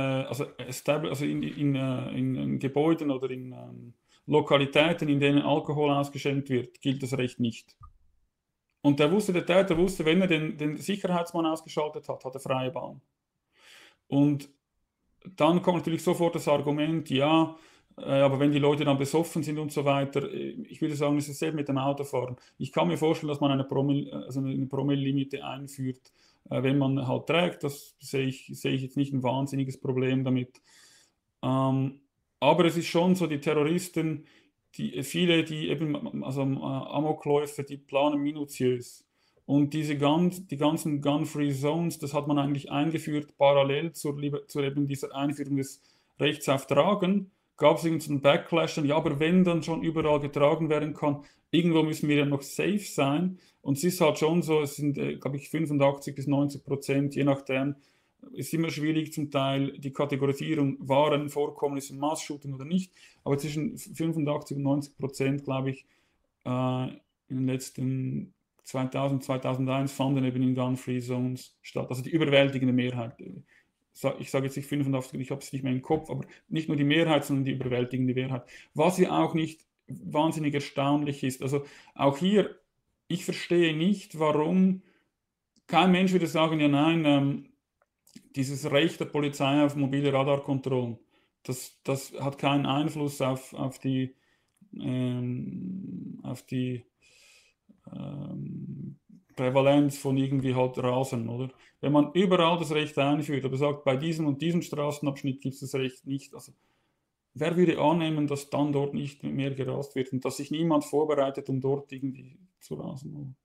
Gebäuden oder in Lokalitäten, in denen Alkohol ausgeschenkt wird, gilt das Recht nicht. Und der Täter wusste, wenn er den Sicherheitsmann ausgeschaltet hat, hat er freie Bahn. Und dann kommt natürlich sofort das Argument, ja, aber wenn die Leute dann besoffen sind und so weiter, ich würde sagen, es ist dasselbe mit dem Autofahren. Ich kann mir vorstellen, dass man eine Promille-Limite einführt, wenn man halt trägt. Das sehe ich jetzt nicht ein wahnsinniges Problem damit. Aber es ist schon so, die Terroristen, viele, die eben, also Amokläufer, die planen minutiös. Und die ganzen Gun-Free Zones, das hat man eigentlich eingeführt, parallel zur eben dieser Einführung des Rechts auf Tragen, gab es irgendeinen Backlash, ja, aber wenn dann schon überall getragen werden kann, irgendwo müssen wir ja noch safe sein. Und es ist halt schon so, es sind, glaube ich, 85-90%, je nachdem, ist immer schwierig zum Teil die Kategorisierung, waren Vorkommnisse Mass-Shooting oder nicht, aber zwischen 85 und 90%, glaube ich, in den letzten 2001 fanden eben in Gun-Free Zones statt, also die überwältigende Mehrheit. Ich sage jetzt nicht 85, ich habe es nicht mehr im Kopf, aber nicht nur die Mehrheit, sondern die überwältigende Mehrheit. Was ja auch nicht wahnsinnig erstaunlich ist, also auch hier, ich verstehe nicht, warum kein Mensch würde sagen, ja nein, dieses Recht der Polizei auf mobile Radarkontrollen, das hat keinen Einfluss auf die Prävalenz von irgendwie halt Rasen, oder? Wenn man überall das Recht einführt, aber sagt, bei diesem und diesem Straßenabschnitt gibt es das Recht nicht, also wer würde annehmen, dass dann dort nicht mehr gerast wird und dass sich niemand vorbereitet, um dort irgendwie zu rasen, oder?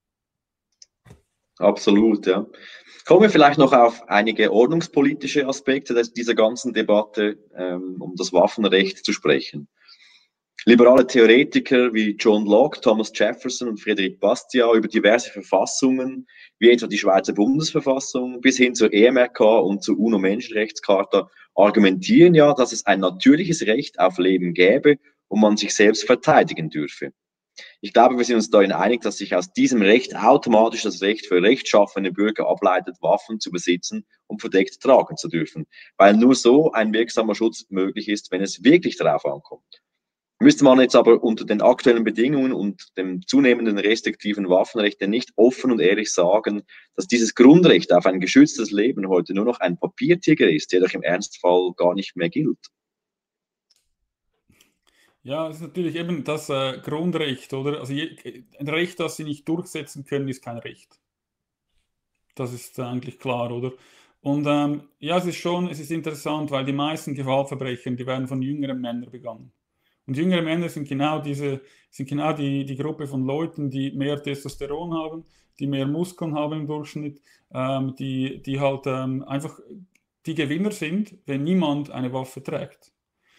Absolut, ja. Kommen wir vielleicht noch auf einige ordnungspolitische Aspekte dieser ganzen Debatte, um das Waffenrecht zu sprechen. Liberale Theoretiker wie John Locke, Thomas Jefferson und Friedrich Bastiat über diverse Verfassungen, wie etwa die Schweizer Bundesverfassung bis hin zur EMRK und zur UNO-Menschenrechtscharta, argumentieren ja, dass es ein natürliches Recht auf Leben gäbe und man sich selbst verteidigen dürfe. Ich glaube, wir sind uns darin einig, dass sich aus diesem Recht automatisch das Recht für rechtschaffene Bürger ableitet, Waffen zu besitzen und verdeckt tragen zu dürfen, weil nur so ein wirksamer Schutz möglich ist, wenn es wirklich darauf ankommt. Müsste man jetzt aber unter den aktuellen Bedingungen und dem zunehmenden restriktiven Waffenrecht nicht offen und ehrlich sagen, dass dieses Grundrecht auf ein geschütztes Leben heute nur noch ein Papiertiger ist, der doch im Ernstfall gar nicht mehr gilt? Ja, das ist natürlich eben das Grundrecht, oder? Also ein Recht, das sie nicht durchsetzen können, ist kein Recht. Das ist eigentlich klar, oder? Und ja, es ist interessant, weil die meisten Gewaltverbrechen, die werden von jüngeren Männern begangen. Und jüngere Männer sind genau die Gruppe von Leuten, die mehr Testosteron haben, die mehr Muskeln haben im Durchschnitt, die halt einfach die Gewinner sind, wenn niemand eine Waffe trägt.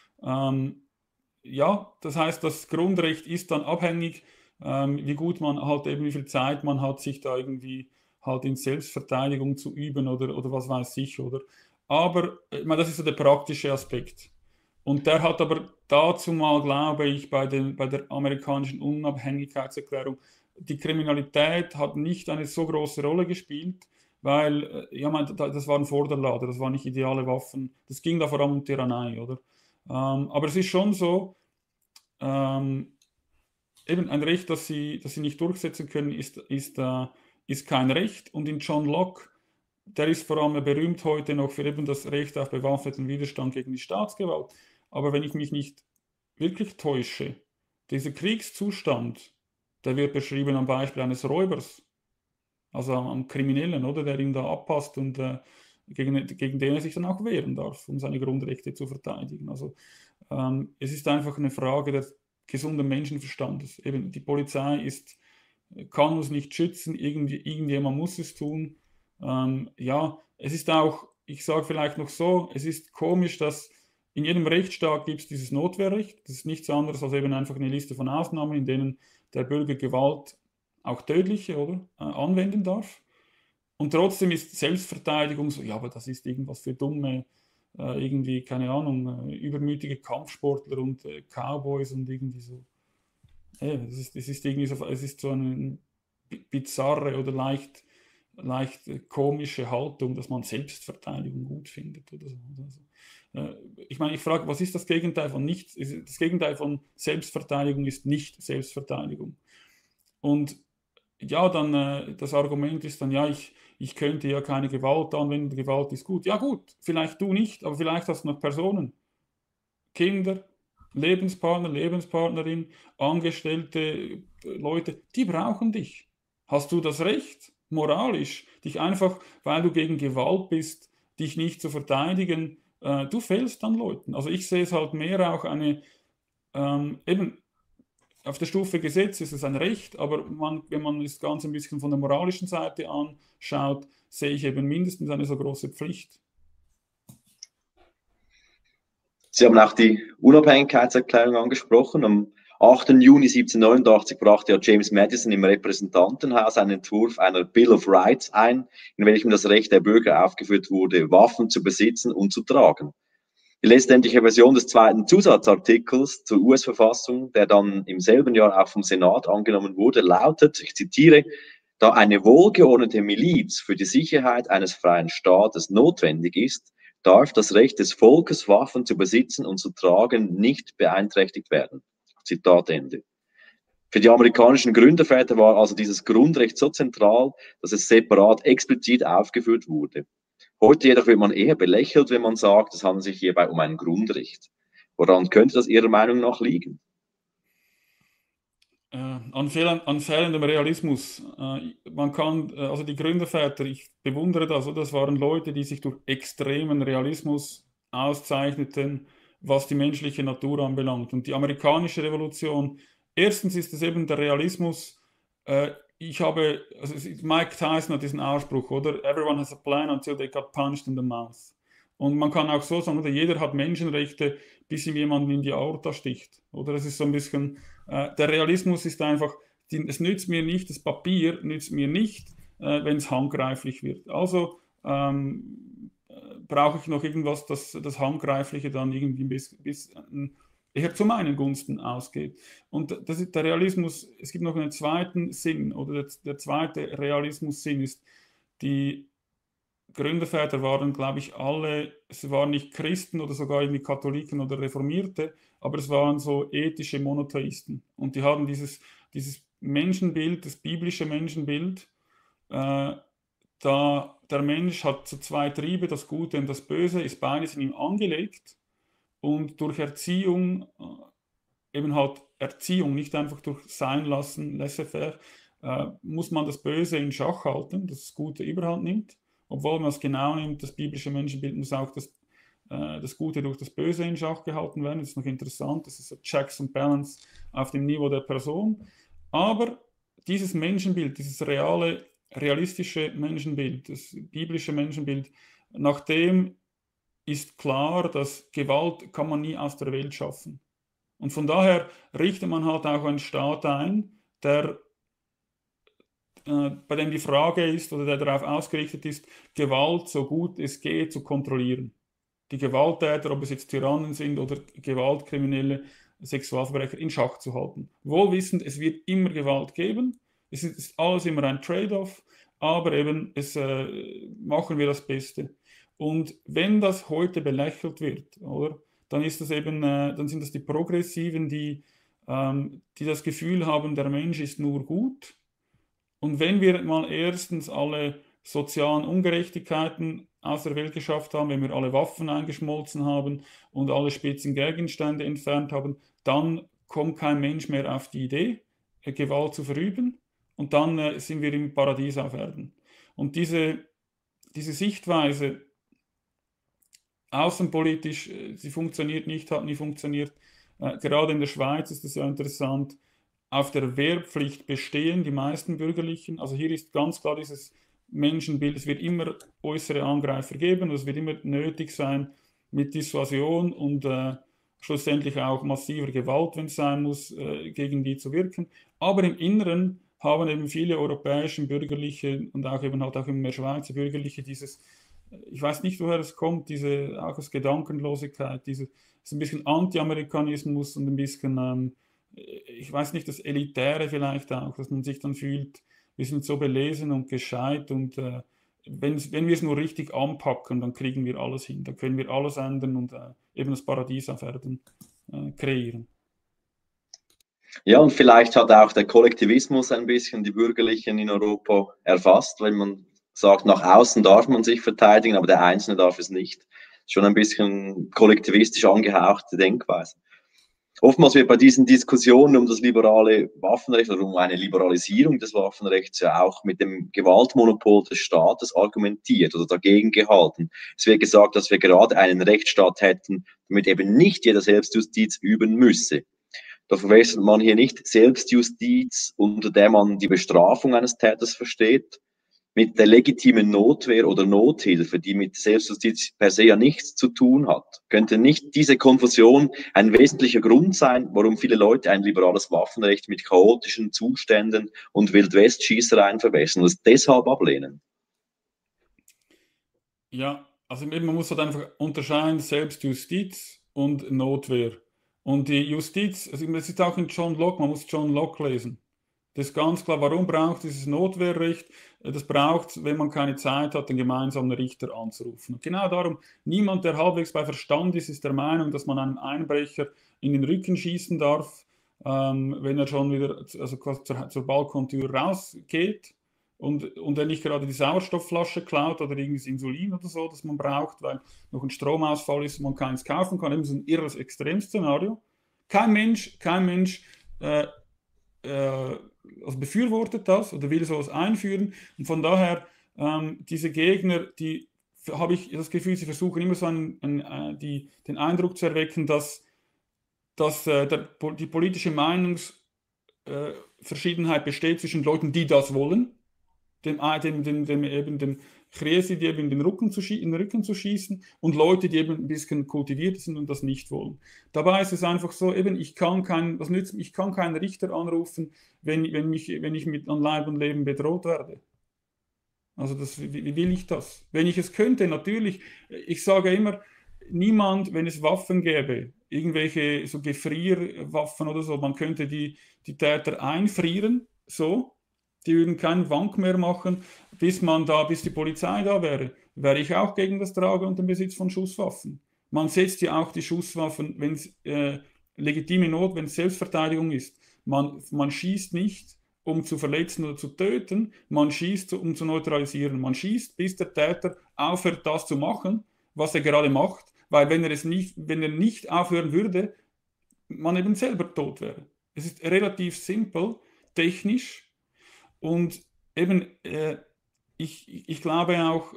Ja, das heißt, das Grundrecht ist dann abhängig, wie gut man halt eben, wie viel Zeit man hat, sich da irgendwie halt in Selbstverteidigung zu üben oder was weiß ich, oder? Aber ich meine, das ist so der praktische Aspekt. Und der hat aber dazu mal, glaube ich, bei der amerikanischen Unabhängigkeitserklärung, die Kriminalität hat nicht eine so große Rolle gespielt, weil, ja, das waren Vorderlader, das waren nicht ideale Waffen, das ging da vor allem um Tyrannei, oder? Aber es ist schon so, ähm, eben ein Recht, das sie nicht durchsetzen können, ist kein Recht. Und in John Locke, der ist vor allem berühmt heute noch für eben das Recht auf bewaffneten Widerstand gegen die Staatsgewalt. Aber wenn ich mich nicht wirklich täusche, dieser Kriegszustand, der wird beschrieben am Beispiel eines Räubers, also am Kriminellen, oder, der ihn da abpasst und gegen den er sich dann auch wehren darf, um seine Grundrechte zu verteidigen. Also es ist einfach eine Frage des gesunden Menschenverstandes. Eben, die Polizei kann uns nicht schützen, irgendjemand muss es tun. Ja, es ist auch, ich sage vielleicht noch so, es ist komisch, dass in jedem Rechtsstaat gibt es dieses Notwehrrecht. Das ist nichts anderes als eben einfach eine Liste von Ausnahmen, in denen der Bürger Gewalt, auch tödliche, oder, anwenden darf. Und trotzdem ist Selbstverteidigung so, ja, aber das ist irgendwas für dumme, irgendwie, keine Ahnung, übermütige Kampfsportler und Cowboys und irgendwie so. Ja, es ist irgendwie so, es ist so eine bizarre oder leicht komische Haltung, dass man Selbstverteidigung gut findet oder so. Ich meine, ich frage, was ist das Gegenteil von nichts? Das Gegenteil von Selbstverteidigung ist nicht Selbstverteidigung. Und ja, dann das Argument ist dann, ja, ich könnte ja keine Gewalt anwenden, Gewalt ist gut. Ja gut, vielleicht du nicht, aber vielleicht hast du noch Personen, Kinder, Lebenspartner, Lebenspartnerin, Angestellte, Leute, die brauchen dich. Hast du das Recht, moralisch, dich einfach, weil du gegen Gewalt bist, dich nicht zu verteidigen? Du fehlst dann Leuten. Also ich sehe es halt mehr auch eben auf der Stufe Gesetz ist es ein Recht, aber wenn man das Ganze ein bisschen von der moralischen Seite anschaut, sehe ich eben mindestens eine so große Pflicht. Sie haben auch die Unabhängigkeitserklärung angesprochen. Am 8. Juni 1789 brachte ja James Madison im Repräsentantenhaus einen Entwurf einer Bill of Rights ein, in welchem das Recht der Bürger aufgeführt wurde, Waffen zu besitzen und zu tragen. Die letztendliche Version des zweiten Zusatzartikels zur US-Verfassung, der dann im selben Jahr auch vom Senat angenommen wurde, lautet, ich zitiere, da eine wohlgeordnete Miliz für die Sicherheit eines freien Staates notwendig ist, darf das Recht des Volkes, Waffen zu besitzen und zu tragen, nicht beeinträchtigt werden. Zitat Ende. Für die amerikanischen Gründerväter war also dieses Grundrecht so zentral, dass es separat explizit aufgeführt wurde. Heute jedoch wird man eher belächelt, wenn man sagt, es handelt sich hierbei um ein Grundrecht. Woran könnte das Ihrer Meinung nach liegen? An fehlendem Realismus. Also die Gründerväter, ich bewundere das, oder? Das waren Leute, die sich durch extremen Realismus auszeichneten, was die menschliche Natur anbelangt. Und die amerikanische Revolution, erstens ist es eben der Realismus, Mike Tyson hat diesen Ausspruch, oder? Everyone has a plan until they got punched in the mouth. Und man kann auch so sagen, oder? Jeder hat Menschenrechte, bis ihm jemand in die Aorta sticht. Oder es ist so ein bisschen, der Realismus ist einfach, es nützt mir nicht, das Papier nützt mir nicht, wenn es handgreiflich wird. Also brauche ich noch irgendwas, das Handgreifliche dann irgendwie bis eher zu meinen Gunsten ausgeht. Und das ist der Realismus, es gibt noch einen zweiten Sinn, oder der zweite Realismus-Sinn ist, die Gründerväter waren, glaube ich, es waren nicht Christen oder sogar irgendwie Katholiken oder Reformierte, aber es waren so ethische Monotheisten. Und die haben dieses Menschenbild, das biblische Menschenbild, da der Mensch hat so zwei Triebe, das Gute und das Böse, ist beides in ihm angelegt. Und durch Erziehung, eben halt Erziehung, nicht einfach durch Sein lassen, laissez-faire, muss man das Böse in Schach halten, dass das Gute Überhand nimmt. Obwohl man es genau nimmt, das biblische Menschenbild muss auch das Gute durch das Böse in Schach gehalten werden. Das ist noch interessant, das ist so Checks and Balance auf dem Niveau der Person. Aber dieses Menschenbild, dieses realistische Menschenbild, das biblische Menschenbild, nach dem ist klar, dass Gewalt kann man nie aus der Welt schaffen. Und von daher richtet man halt auch einen Staat ein, bei dem die Frage ist oder der darauf ausgerichtet ist, Gewalt so gut es geht zu kontrollieren. Die Gewalttäter, ob es jetzt Tyrannen sind oder Gewaltkriminelle, Sexualverbrecher, in Schach zu halten. Wohlwissend, es wird immer Gewalt geben, es ist alles immer ein Trade-off, aber eben, machen wir das Beste. Und wenn das heute belächelt wird, oder, dann ist das eben, dann sind das die Progressiven, die das Gefühl haben, der Mensch ist nur gut. Und wenn wir mal erstens alle sozialen Ungerechtigkeiten aus der Welt geschafft haben, wenn wir alle Waffen eingeschmolzen haben und alle spitzen Gegenstände entfernt haben, dann kommt kein Mensch mehr auf die Idee, Gewalt zu verüben, und dann sind wir im Paradies auf Erden. Und diese Sichtweise, außenpolitisch, sie funktioniert nicht, hat nie funktioniert. Gerade in der Schweiz ist es ja interessant, auf der Wehrpflicht bestehen die meisten Bürgerlichen. Also hier ist ganz klar dieses Menschenbild, es wird immer äußere Angreifer geben, es wird immer nötig sein, mit Dissuasion und schlussendlich auch massiver Gewalt, wenn es sein muss, gegen die zu wirken. Aber im Inneren haben eben viele europäische Bürgerliche und auch eben halt auch immer mehr Schweizer Bürgerliche ich weiß nicht, woher es kommt, auch aus Gedankenlosigkeit, ist ein bisschen Anti-Amerikanismus und ein bisschen, ich weiß nicht, das Elitäre vielleicht auch, dass man sich dann fühlt, wir sind so belesen und gescheit und wenn wir es nur richtig anpacken, dann kriegen wir alles hin, dann können wir alles ändern und eben das Paradies auf Erden kreieren. Ja, und vielleicht hat auch der Kollektivismus ein bisschen die Bürgerlichen in Europa erfasst, wenn man sagt, nach außen darf man sich verteidigen, aber der Einzelne darf es nicht. Schon ein bisschen kollektivistisch angehauchte Denkweise. Oftmals wird bei diesen Diskussionen um das liberale Waffenrecht oder um eine Liberalisierung des Waffenrechts ja auch mit dem Gewaltmonopol des Staates argumentiert oder dagegen gehalten. Es wird gesagt, dass wir gerade einen Rechtsstaat hätten, damit eben nicht jeder Selbstjustiz üben müsse. Da verwechselt man hier nicht Selbstjustiz, unter der man die Bestrafung eines Täters versteht, mit der legitimen Notwehr oder Nothilfe, die mit Selbstjustiz per se ja nichts zu tun hat. Könnte nicht diese Konfusion ein wesentlicher Grund sein, warum viele Leute ein liberales Waffenrecht mit chaotischen Zuständen und Wildwest-Schießereien verwechseln und es deshalb ablehnen? Ja, also man muss halt einfach unterscheiden, Selbstjustiz und Notwehr. Und die Justiz, also das ist auch in John Locke, man muss John Locke lesen. Das ist ganz klar, warum braucht dieses Notwehrrecht? Das braucht, wenn man keine Zeit hat, den gemeinsamen Richter anzurufen. Und genau darum, niemand, der halbwegs bei Verstand ist der Meinung, dass man einem Einbrecher in den Rücken schießen darf, wenn er schon wieder quasi zur Balkontür rausgeht und er nicht gerade die Sauerstoffflasche klaut oder irgendwie das Insulin oder so, das man braucht, weil noch ein Stromausfall ist und man keins kaufen kann. Eben so ein irres Extremszenario. Kein Mensch also befürwortet das oder will sowas einführen. Und von daher, diese Gegner, habe ich das Gefühl, sie versuchen immer so den Eindruck zu erwecken, dass die politische Meinungsverschiedenheit besteht zwischen Leuten, die das wollen, dem Chresi, die eben in den Rücken zu schießen, und Leute, die eben ein bisschen kultiviert sind und das nicht wollen. Dabei ist es einfach so, eben, ich kann keinen Richter anrufen, wenn ich an Leib und Leben bedroht werde. Also wie will ich das? Wenn ich es könnte, natürlich, ich sage immer, niemand, wenn es Waffen gäbe, irgendwelche so Gefrierwaffen oder so, man könnte die Täter einfrieren, so, die würden keinen Wank mehr machen, bis die Polizei da wäre. Wäre ich auch gegen das Tragen und den Besitz von Schusswaffen. Man setzt ja auch die Schusswaffen, wenn es legitime Not, wenn es Selbstverteidigung ist. Man schießt nicht, um zu verletzen oder zu töten, man schießt, um zu neutralisieren. Man schießt, bis der Täter aufhört, das zu machen, was er gerade macht, weil wenn er nicht aufhören würde, man eben selber tot wäre. Es ist relativ simpel, technisch, Und eben, ich glaube auch,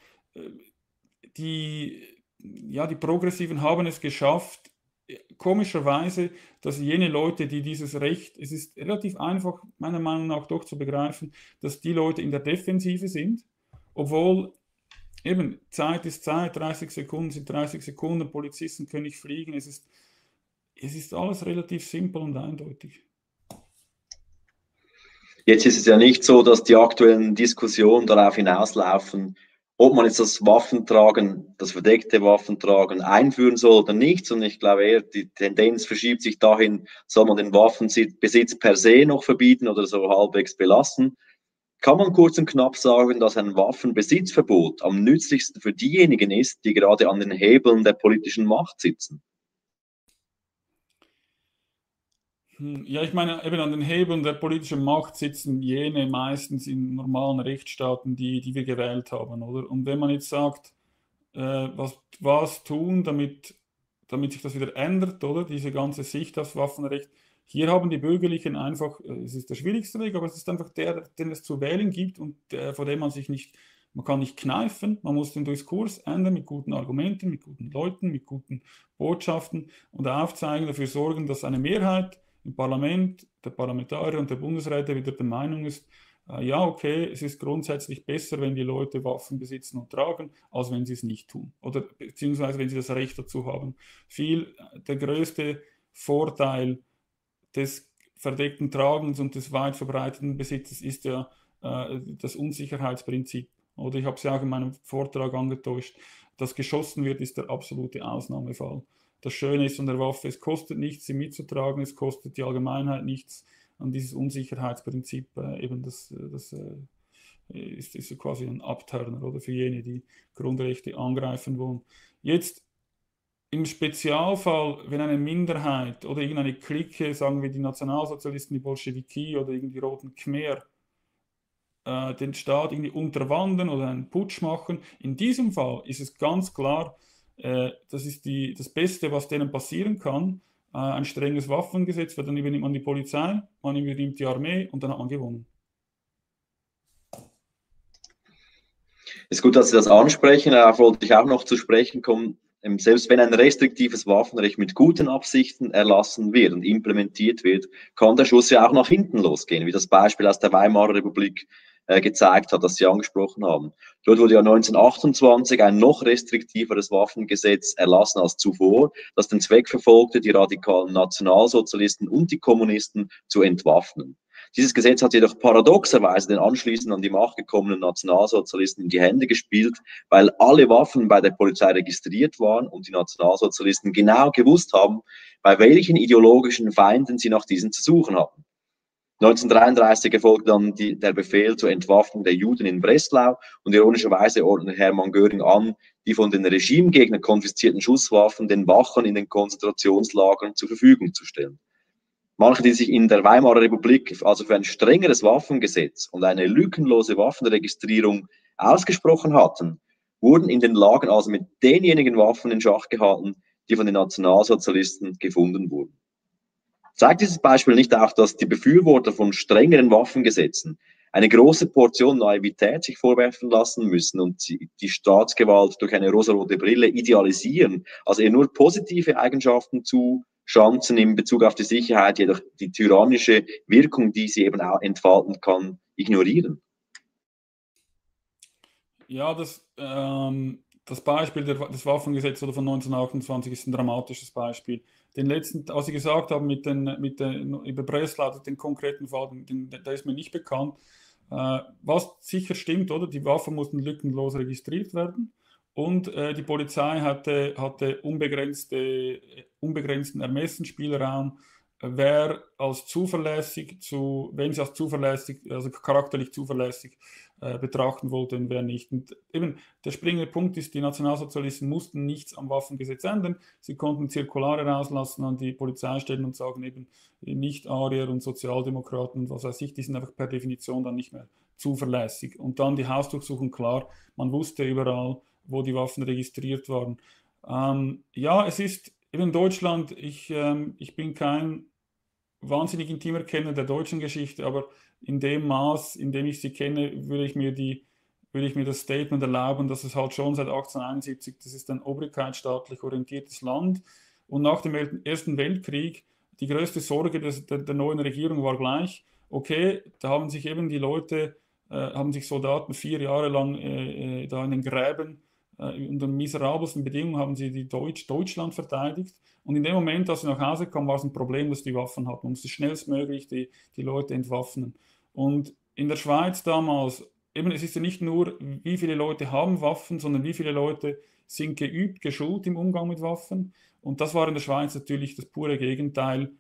die Progressiven haben es geschafft, komischerweise, dass jene Leute, die dieses Recht, es ist relativ einfach, meiner Meinung nach doch zu begreifen, dass die Leute in der Defensive sind, obwohl eben Zeit ist Zeit, 30 Sekunden sind 30 Sekunden, Polizisten können nicht fliegen, es ist alles relativ simpel und eindeutig. Jetzt ist es ja nicht so, dass die aktuellen Diskussionen darauf hinauslaufen, ob man jetzt das Waffentragen, das verdeckte Waffentragen einführen soll oder nicht, sondern ich glaube eher, die Tendenz verschiebt sich dahin, soll man den Waffenbesitz per se noch verbieten oder so halbwegs belassen. Kann man kurz und knapp sagen, dass ein Waffenbesitzverbot am nützlichsten für diejenigen ist, die gerade an den Hebeln der politischen Macht sitzen? Ja, ich meine, eben an den Hebeln der politischen Macht sitzen jene meistens in normalen Rechtsstaaten, die wir gewählt haben, oder? Und wenn man jetzt sagt, was tun, damit sich das wieder ändert, oder? Diese ganze Sicht aufs Waffenrecht. Hier haben die Bürgerlichen einfach, es ist der schwierigste Weg, aber es ist einfach der, den es zu wählen gibt und vor dem man kann nicht kneifen, man muss den Diskurs ändern mit guten Argumenten, mit guten Leuten, mit guten Botschaften und aufzeigen, dafür sorgen, dass eine Mehrheit im Parlament, der Parlamentarier und der Bundesräte wieder der Meinung ist, ja, okay, es ist grundsätzlich besser, wenn die Leute Waffen besitzen und tragen, als wenn sie es nicht tun. Oder beziehungsweise wenn sie das Recht dazu haben. Der größte Vorteil des verdeckten Tragens und des weit verbreiteten Besitzes ist ja das Unsicherheitsprinzip. Oder ich habe es ja auch in meinem Vortrag angetäuscht. Dass geschossen wird, ist der absolute Ausnahmefall. Das Schöne ist an der Waffe, es kostet nichts, sie mitzutragen, es kostet die Allgemeinheit nichts. Und dieses Unsicherheitsprinzip, das ist quasi ein Abturner oder für jene, die Grundrechte angreifen wollen. Jetzt im Spezialfall, wenn eine Minderheit oder irgendeine Clique, sagen wir die Nationalsozialisten, die Bolschewiki oder irgendwie Roten Khmer, den Staat irgendwie unterwandern oder einen Putsch machen, in diesem Fall ist es ganz klar, das ist das Beste, was denen passieren kann, ein strenges Waffengesetz, weil dann übernimmt man die Polizei, man übernimmt die Armee und dann hat man gewonnen. Es ist gut, dass Sie das ansprechen. Darauf wollte ich auch noch zu sprechen kommen. Selbst wenn ein restriktives Waffenrecht mit guten Absichten erlassen wird und implementiert wird, kann der Schuss ja auch nach hinten losgehen, wie das Beispiel aus der Weimarer Republik gezeigt hat, das Sie angesprochen haben. Dort wurde ja 1928 ein noch restriktiveres Waffengesetz erlassen als zuvor, das den Zweck verfolgte, die radikalen Nationalsozialisten und die Kommunisten zu entwaffnen. Dieses Gesetz hat jedoch paradoxerweise den anschließend an die Macht gekommenen Nationalsozialisten in die Hände gespielt, weil alle Waffen bei der Polizei registriert waren und die Nationalsozialisten genau gewusst haben, bei welchen ideologischen Feinden sie nach diesen zu suchen hatten. 1933 erfolgte dann der Befehl zur Entwaffnung der Juden in Breslau und ironischerweise ordnete Hermann Göring an, die von den Regimegegnern konfiszierten Schusswaffen den Wachern in den Konzentrationslagern zur Verfügung zu stellen. Manche, die sich in der Weimarer Republik also für ein strengeres Waffengesetz und eine lückenlose Waffenregistrierung ausgesprochen hatten, wurden in den Lagern also mit denjenigen Waffen in Schach gehalten, die von den Nationalsozialisten gefunden wurden. Zeigt dieses Beispiel nicht auch, dass die Befürworter von strengeren Waffengesetzen eine große Portion Naivität sich vorwerfen lassen müssen und die Staatsgewalt durch eine rosarote Brille idealisieren, also eher nur positive Eigenschaften zuschanzen in Bezug auf die Sicherheit, jedoch die tyrannische Wirkung, die sie eben auch entfalten kann, ignorieren? Ja, das Beispiel des Waffengesetzes von 1928 ist ein dramatisches Beispiel. Den letzten, was Sie gesagt haben über Breslau, den konkreten Fall, der ist mir nicht bekannt. Was sicher stimmt, oder? Die Waffen mussten lückenlos registriert werden und die Polizei hatte unbegrenzten Ermessensspielraum, wenn sie als zuverlässig, also charakterlich zuverlässig betrachten wollte und wer nicht. Und eben der springende Punkt ist, die Nationalsozialisten mussten nichts am Waffengesetz ändern. Sie konnten Zirkulare rauslassen an die Polizeistellen und sagen eben, Nicht-Arier und Sozialdemokraten und was weiß ich, die sind einfach per Definition dann nicht mehr zuverlässig. Und dann die Hausdurchsuchung, klar, man wusste überall, wo die Waffen registriert waren. Ja, es ist eben in Deutschland, ich bin kein wahnsinnig intimer Kenner der deutschen Geschichte, aber in dem Maß, in dem ich sie kenne, würde ich mir das Statement erlauben, dass es halt schon seit 1871, das ist ein obrigkeitsstaatlich orientiertes Land. Und nach dem Ersten Weltkrieg, die größte Sorge der neuen Regierung war gleich, okay, da haben sich eben die Leute, haben sich Soldaten 4 Jahre lang da in den Gräben unter miserabelsten Bedingungen haben sie Deutschland verteidigt. Und in dem Moment, als sie nach Hause kamen, war es ein Problem, dass die Waffen hatten. Man musste schnellstmöglich die Leute entwaffnen. Und in der Schweiz damals, eben, es ist ja nicht nur, wie viele Leute haben Waffen, sondern wie viele Leute sind geübt, geschult im Umgang mit Waffen. Und das war in der Schweiz natürlich das pure Gegenteil.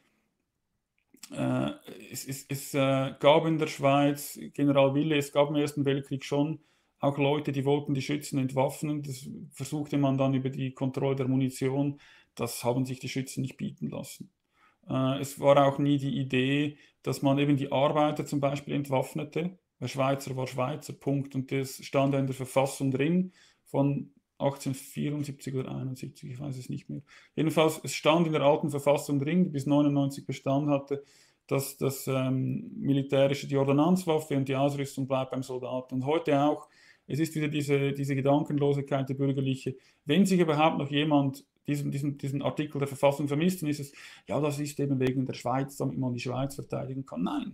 Es gab in der Schweiz General Wille, es gab im Ersten Weltkrieg schon auch Leute, die wollten die Schützen entwaffnen. Das versuchte man dann über die Kontrolle der Munition. Das haben sich die Schützen nicht bieten lassen. Es war auch nie die Idee, dass man eben die Arbeiter zum Beispiel entwaffnete. Der Schweizer war Schweizer, Punkt. Und das stand ja in der Verfassung drin von 1874 oder 71, ich weiß es nicht mehr. Jedenfalls, es stand in der alten Verfassung drin, die bis 99 Bestand hatte, dass das militärische, die Ordonnanzwaffe und die Ausrüstung bleibt beim Soldaten. Und heute auch, es ist wieder diese Gedankenlosigkeit der Bürgerliche. Wenn sich überhaupt noch jemand diesen Artikel der Verfassung vermisst, dann ist es, ja, das ist eben wegen der Schweiz, damit man die Schweiz verteidigen kann. Nein.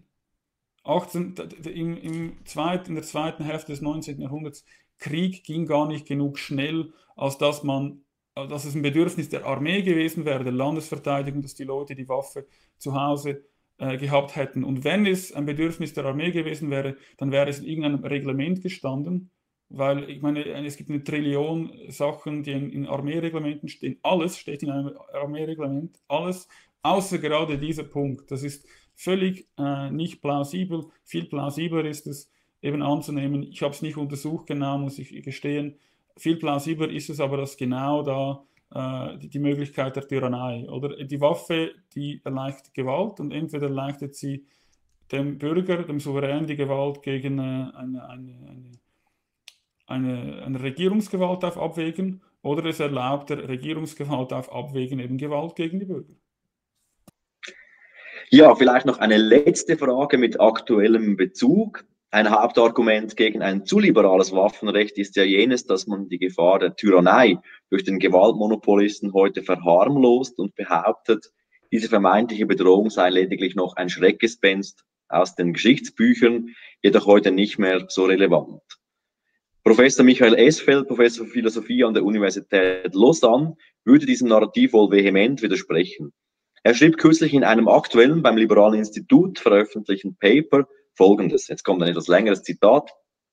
In der zweiten Hälfte des 19. Jahrhunderts, Krieg ging gar nicht genug schnell, als dass es ein Bedürfnis der Armee gewesen wäre, der Landesverteidigung, dass die Leute die Waffe zu Hause gehabt hätten. Und wenn es ein Bedürfnis der Armee gewesen wäre, dann wäre es in irgendeinem Reglement gestanden, weil ich meine, es gibt eine Trillion Sachen, die in Armeereglementen stehen. Alles steht in einem Armeereglement, alles, außer gerade dieser Punkt. Das ist völlig nicht plausibel. Viel plausibler ist es eben anzunehmen. Ich habe es nicht untersucht genau, muss ich gestehen. Viel plausibler ist es aber, dass genau da die Möglichkeit der Tyrannei oder die Waffe, die erleichtert Gewalt und entweder erleichtert sie dem Bürger, dem Souverän die Gewalt gegen eine Regierungsgewalt auf Abwägen oder es erlaubt der Regierungsgewalt auf Abwägen eben Gewalt gegen die Bürger. Ja, vielleicht noch eine letzte Frage mit aktuellem Bezug. Ein Hauptargument gegen ein zu liberales Waffenrecht ist ja jenes, dass man die Gefahr der Tyrannei durch den Gewaltmonopolisten heute verharmlost und behauptet, diese vermeintliche Bedrohung sei lediglich noch ein Schreckgespenst aus den Geschichtsbüchern, jedoch heute nicht mehr so relevant. Professor Michael Esfeld, Professor für Philosophie an der Universität Lausanne, würde diesem Narrativ wohl vehement widersprechen. Er schrieb kürzlich in einem aktuellen, beim Liberalen Institut veröffentlichten Paper Folgendes. Jetzt kommt ein etwas längeres Zitat.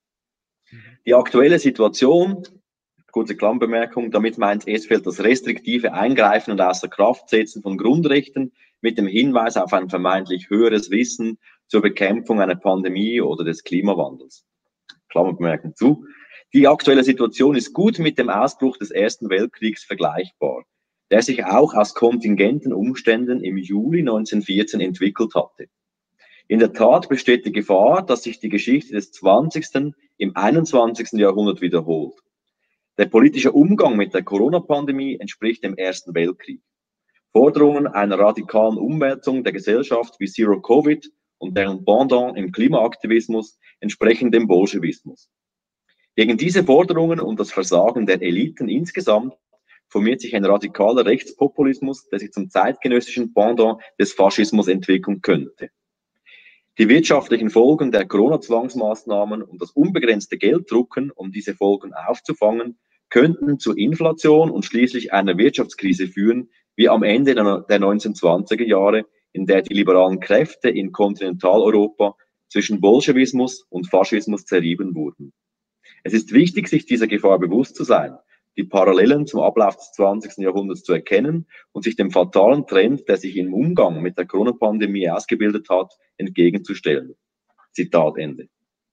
Die aktuelle Situation, kurze Klammerbemerkung, damit meint Esfeld das restriktive Eingreifen und außer Kraft setzen von Grundrechten mit dem Hinweis auf ein vermeintlich höheres Wissen zur Bekämpfung einer Pandemie oder des Klimawandels. Klammerbemerkung zu. Die aktuelle Situation ist gut mit dem Ausbruch des Ersten Weltkriegs vergleichbar, der sich auch aus kontingenten Umständen im Juli 1914 entwickelt hatte. In der Tat besteht die Gefahr, dass sich die Geschichte des 20. im 21. Jahrhundert wiederholt. Der politische Umgang mit der Corona-Pandemie entspricht dem Ersten Weltkrieg. Forderungen einer radikalen Umwälzung der Gesellschaft wie Zero Covid und deren Pendant im Klimaaktivismus entsprechen dem Bolschewismus. Gegen diese Forderungen und das Versagen der Eliten insgesamt formiert sich ein radikaler Rechtspopulismus, der sich zum zeitgenössischen Pendant des Faschismus entwickeln könnte. Die wirtschaftlichen Folgen der Corona-Zwangsmaßnahmen und das unbegrenzte Gelddrucken, um diese Folgen aufzufangen, könnten zu Inflation und schließlich einer Wirtschaftskrise führen, wie am Ende der 1920er Jahre, in der die liberalen Kräfte in Kontinentaleuropa zwischen Bolschewismus und Faschismus zerrieben wurden. Es ist wichtig, sich dieser Gefahr bewusst zu sein, die Parallelen zum Ablauf des 20. Jahrhunderts zu erkennen und sich dem fatalen Trend, der sich im Umgang mit der Corona-Pandemie ausgebildet hat, entgegenzustellen. Zitat Ende.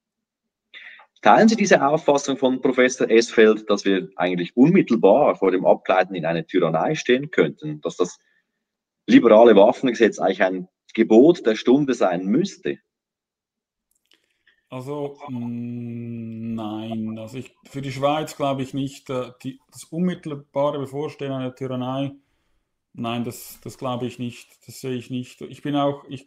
Teilen Sie diese Auffassung von Professor Esfeld, dass wir eigentlich unmittelbar vor dem Abgleiten in eine Tyrannei stehen könnten, dass das liberale Waffengesetz eigentlich ein Gebot der Stunde sein müsste? Also nein, für die Schweiz glaube ich nicht. Das unmittelbare Bevorstehen einer Tyrannei Nein, das glaube ich nicht. Das sehe ich nicht. Ich bin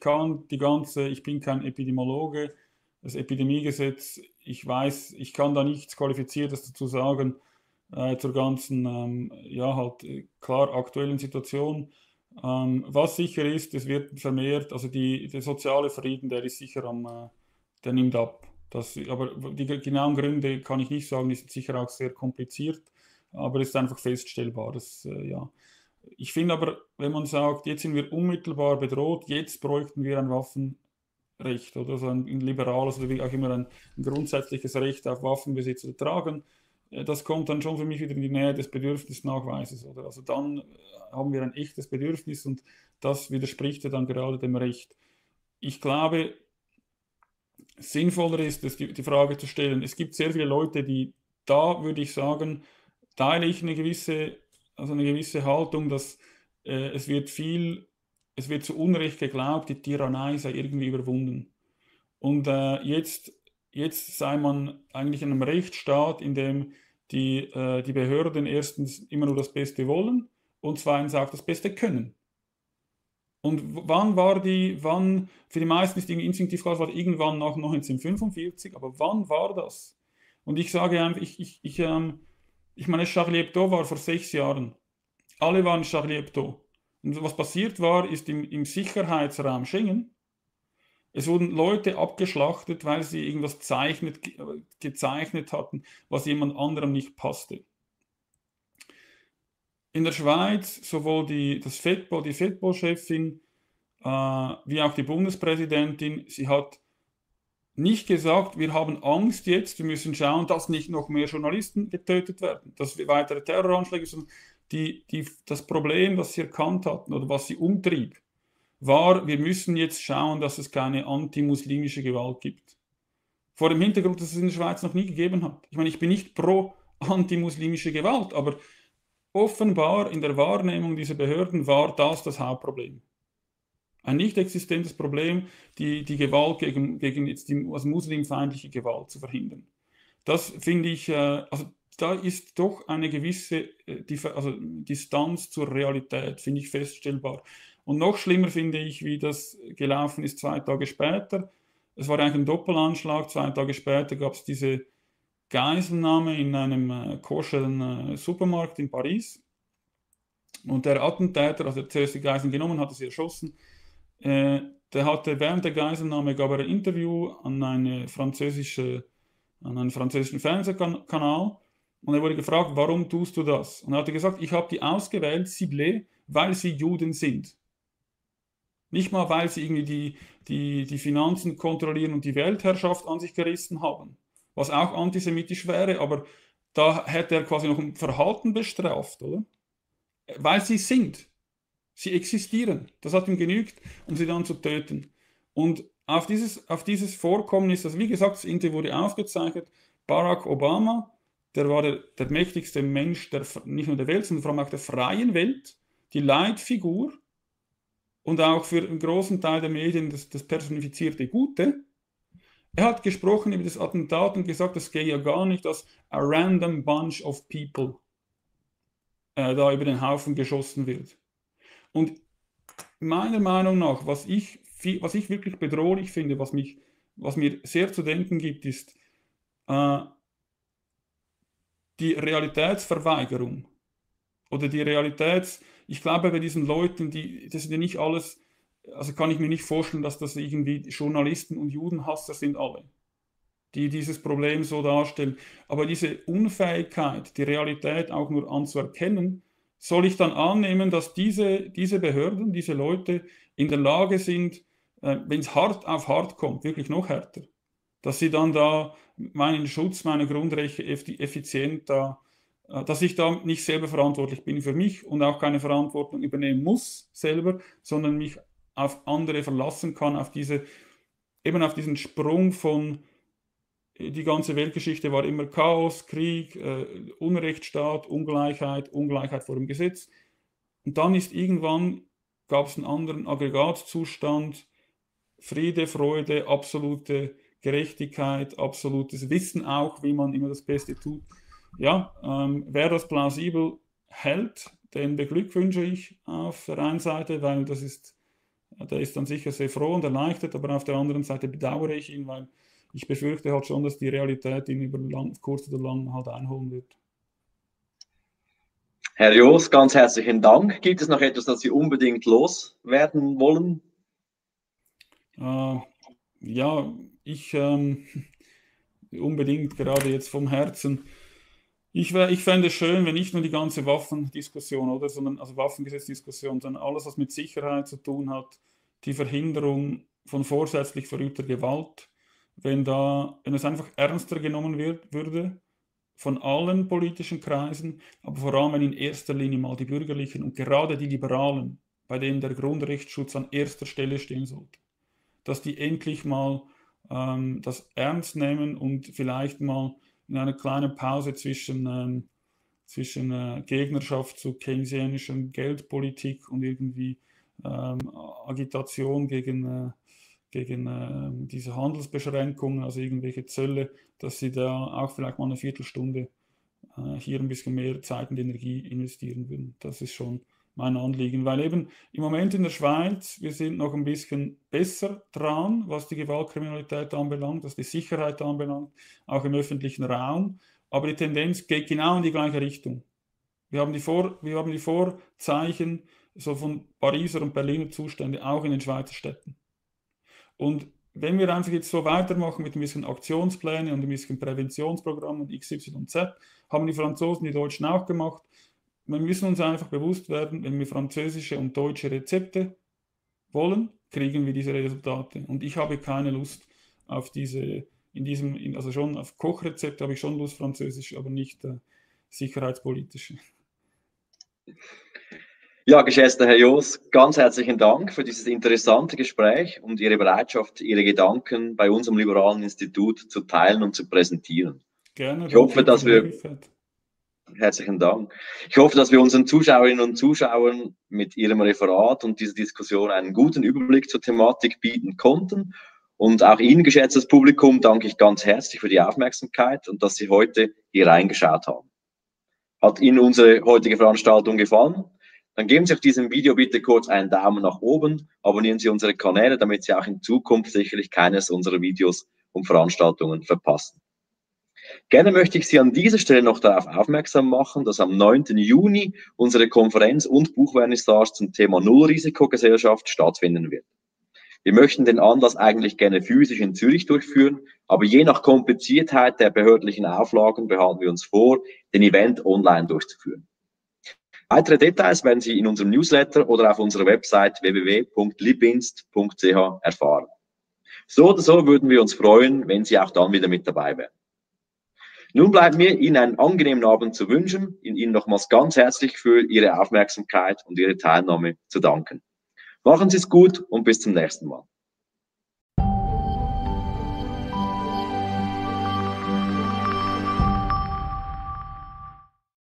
kein Epidemiologe, das Epidemiegesetz, ich weiß, ich kann da nichts Qualifiziertes dazu sagen, zur ganzen, klar aktuellen Situation. Was sicher ist, es wird vermehrt, also der soziale Frieden, der ist sicher der nimmt ab. Aber die genauen Gründe kann ich nicht sagen, die sind sicher auch sehr kompliziert, aber es ist einfach feststellbar, ja. Ich finde aber, wenn man sagt, jetzt sind wir unmittelbar bedroht, jetzt bräuchten wir ein Waffenrecht oder so ein liberales oder wie auch immer ein grundsätzliches Recht auf Waffenbesitz oder Tragen, das kommt dann schon für mich wieder in die Nähe des Bedürfnisnachweises, oder? Also dann haben wir ein echtes Bedürfnis und das widerspricht ja dann gerade dem Recht. Ich glaube, sinnvoller ist es, die Frage zu stellen. Es gibt sehr viele Leute, da würde ich sagen, teile ich eine gewisse Haltung, dass es wird zu Unrecht geglaubt, die Tyrannei sei irgendwie überwunden. Und jetzt sei man eigentlich in einem Rechtsstaat, in dem die Behörden erstens immer nur das Beste wollen und zweitens auch das Beste können. Und für die meisten ist irgendwie instinktiv klar, es war irgendwann nach 1945, aber wann war das? Und ich sage einfach, ich meine, Charlie Hebdo war vor 6 Jahren. Alle waren Charlie Hebdo. Und was passiert war, ist im Sicherheitsraum Schengen, es wurden Leute abgeschlachtet, weil sie irgendwas gezeichnet hatten, was jemand anderem nicht passte. In der Schweiz sowohl die FEDPO-Chefin wie auch die Bundespräsidentin, sie hat nicht gesagt, wir haben Angst jetzt, wir müssen schauen, dass nicht noch mehr Journalisten getötet werden, dass weitere Terroranschläge sind. Das Problem, das sie erkannt hatten oder was sie umtrieb, war, wir müssen jetzt schauen, dass es keine antimuslimische Gewalt gibt. Vor dem Hintergrund, dass es in der Schweiz noch nie gegeben hat. Ich meine, ich bin nicht pro antimuslimische Gewalt, aber offenbar in der Wahrnehmung dieser Behörden war das Hauptproblem. Ein nicht existentes Problem, die Gewalt gegen jetzt also muslimfeindliche Gewalt zu verhindern. Das finde ich, also da ist doch eine gewisse Distanz zur Realität, finde ich feststellbar. Und noch schlimmer finde ich, wie das gelaufen ist 2 Tage später. Es war eigentlich ein Doppelanschlag. 2 Tage später gab es diese Geiselnahme in einem koscheren Supermarkt in Paris. Und der Attentäter, also der zuerst die Geiseln genommen, hatte sie erschossen. Der hatte während der Geiselnahme gab er ein Interview an einen französischen Fernsehkanal und er wurde gefragt, warum tust du das? Und er hatte gesagt, ich habe die ausgewählt, ciblé, weil sie Juden sind. Nicht mal, weil sie irgendwie die Finanzen kontrollieren und die Weltherrschaft an sich gerissen haben, was auch antisemitisch wäre, aber da hätte er quasi noch ein Verhalten bestraft, oder? Weil sie sind. Sie existieren. Das hat ihm genügt, um sie dann zu töten. Und auf dieses Vorkommnis, also wie gesagt, das Interview wurde aufgezeichnet, Barack Obama, der war der mächtigste Mensch nicht nur der Welt, sondern vor allem auch der freien Welt, die Leitfigur und auch für einen großen Teil der Medien das personifizierte Gute. Er hat gesprochen über das Attentat und gesagt, das gehe ja gar nicht, dass a random bunch of people da über den Haufen geschossen wird. Und meiner Meinung nach, was ich wirklich bedrohlich finde, was mir sehr zu denken gibt, ist die Realitätsverweigerung oder ich glaube, bei diesen Leuten, das sind ja nicht alles, also kann ich mir nicht vorstellen, dass das irgendwie Journalisten und Judenhasser sind alle, die dieses Problem so darstellen. Aber diese Unfähigkeit, die Realität auch nur anzuerkennen, soll ich dann annehmen, dass diese Behörden, diese Leute in der Lage sind, wenn es hart auf hart kommt, wirklich noch härter, dass sie dann da meinen Schutz meiner Grundrechte effizient dass ich da nicht selber verantwortlich bin für mich und auch keine Verantwortung übernehmen muss selber, sondern mich auf andere verlassen kann, auf diesen Sprung von die ganze Weltgeschichte war immer Chaos, Krieg, Unrechtsstaat, Ungleichheit vor dem Gesetz. Und dann gab es einen anderen Aggregatzustand, Friede, Freude, absolute Gerechtigkeit, absolutes Wissen auch, wie man immer das Beste tut. Ja, wer das plausibel hält, den beglückwünsche ich auf der einen Seite, weil der ist dann sicher sehr froh und erleichtert, aber auf der anderen Seite bedauere ich ihn, weil ich befürchte halt schon, dass die Realität ihn über kurz oder lang halt einholen wird. Herr Joos, ganz herzlichen Dank. Gibt es noch etwas, das Sie unbedingt loswerden wollen? Ja, ich unbedingt gerade jetzt vom Herzen. Ich fände es schön, wenn nicht nur die ganze Waffendiskussion, oder, sondern also Waffengesetzdiskussion, sondern alles, was mit Sicherheit zu tun hat, die Verhinderung von vorsätzlich verübter Gewalt, wenn es einfach ernster genommen würde von allen politischen Kreisen, aber vor allem wenn in erster Linie mal die Bürgerlichen und gerade die Liberalen, bei denen der Grundrechtsschutz an erster Stelle stehen sollte, dass die endlich mal das ernst nehmen und vielleicht mal in einer kleinen Pause zwischen Gegnerschaft zu keynesianischer Geldpolitik und irgendwie Agitation gegen diese Handelsbeschränkungen, also irgendwelche Zölle, dass sie da auch vielleicht mal eine Viertelstunde hier ein bisschen mehr Zeit und Energie investieren würden. Das ist schon mein Anliegen, weil eben im Moment in der Schweiz, wir sind noch ein bisschen besser dran, was die Gewaltkriminalität anbelangt, was die Sicherheit anbelangt, auch im öffentlichen Raum, aber die Tendenz geht genau in die gleiche Richtung. Wir haben die Vorzeichen so von Pariser und Berliner Zustände auch in den Schweizer Städten. Und wenn wir einfach jetzt so weitermachen mit ein bisschen Aktionspläne und ein bisschen Präventionsprogramm und XYZ, haben die Franzosen, die Deutschen auch gemacht. Wir müssen uns einfach bewusst werden, wenn wir französische und deutsche Rezepte wollen, kriegen wir diese Resultate. Und ich habe keine Lust auf also schon auf Kochrezepte habe ich schon Lust, französisch, aber nicht sicherheitspolitische. Ja, geschätzter Herr Joos, ganz herzlichen Dank für dieses interessante Gespräch und Ihre Bereitschaft, Ihre Gedanken bei unserem Liberalen Institut zu teilen und zu präsentieren. Gerne. Ich hoffe, dass wir Herzlichen Dank. Ich hoffe, dass wir unseren Zuschauerinnen und Zuschauern mit Ihrem Referat und dieser Diskussion einen guten Überblick zur Thematik bieten konnten. Und auch Ihnen, geschätztes Publikum, danke ich ganz herzlich für die Aufmerksamkeit und dass Sie heute hier reingeschaut haben. Hat Ihnen unsere heutige Veranstaltung gefallen? Dann geben Sie auf diesem Video bitte kurz einen Daumen nach oben, abonnieren Sie unsere Kanäle, damit Sie auch in Zukunft sicherlich keines unserer Videos und Veranstaltungen verpassen. Gerne möchte ich Sie an dieser Stelle noch darauf aufmerksam machen, dass am 9. Juni unsere Konferenz und Buchvernissage zum Thema Nullrisikogesellschaft stattfinden wird. Wir möchten den Anlass eigentlich gerne physisch in Zürich durchführen, aber je nach Kompliziertheit der behördlichen Auflagen behalten wir uns vor, den Event online durchzuführen. Weitere Details werden Sie in unserem Newsletter oder auf unserer Website www.libinst.ch erfahren. So oder so würden wir uns freuen, wenn Sie auch dann wieder mit dabei wären. Nun bleibt mir, Ihnen einen angenehmen Abend zu wünschen, Ihnen nochmals ganz herzlich für Ihre Aufmerksamkeit und Ihre Teilnahme zu danken. Machen Sie es gut und bis zum nächsten Mal.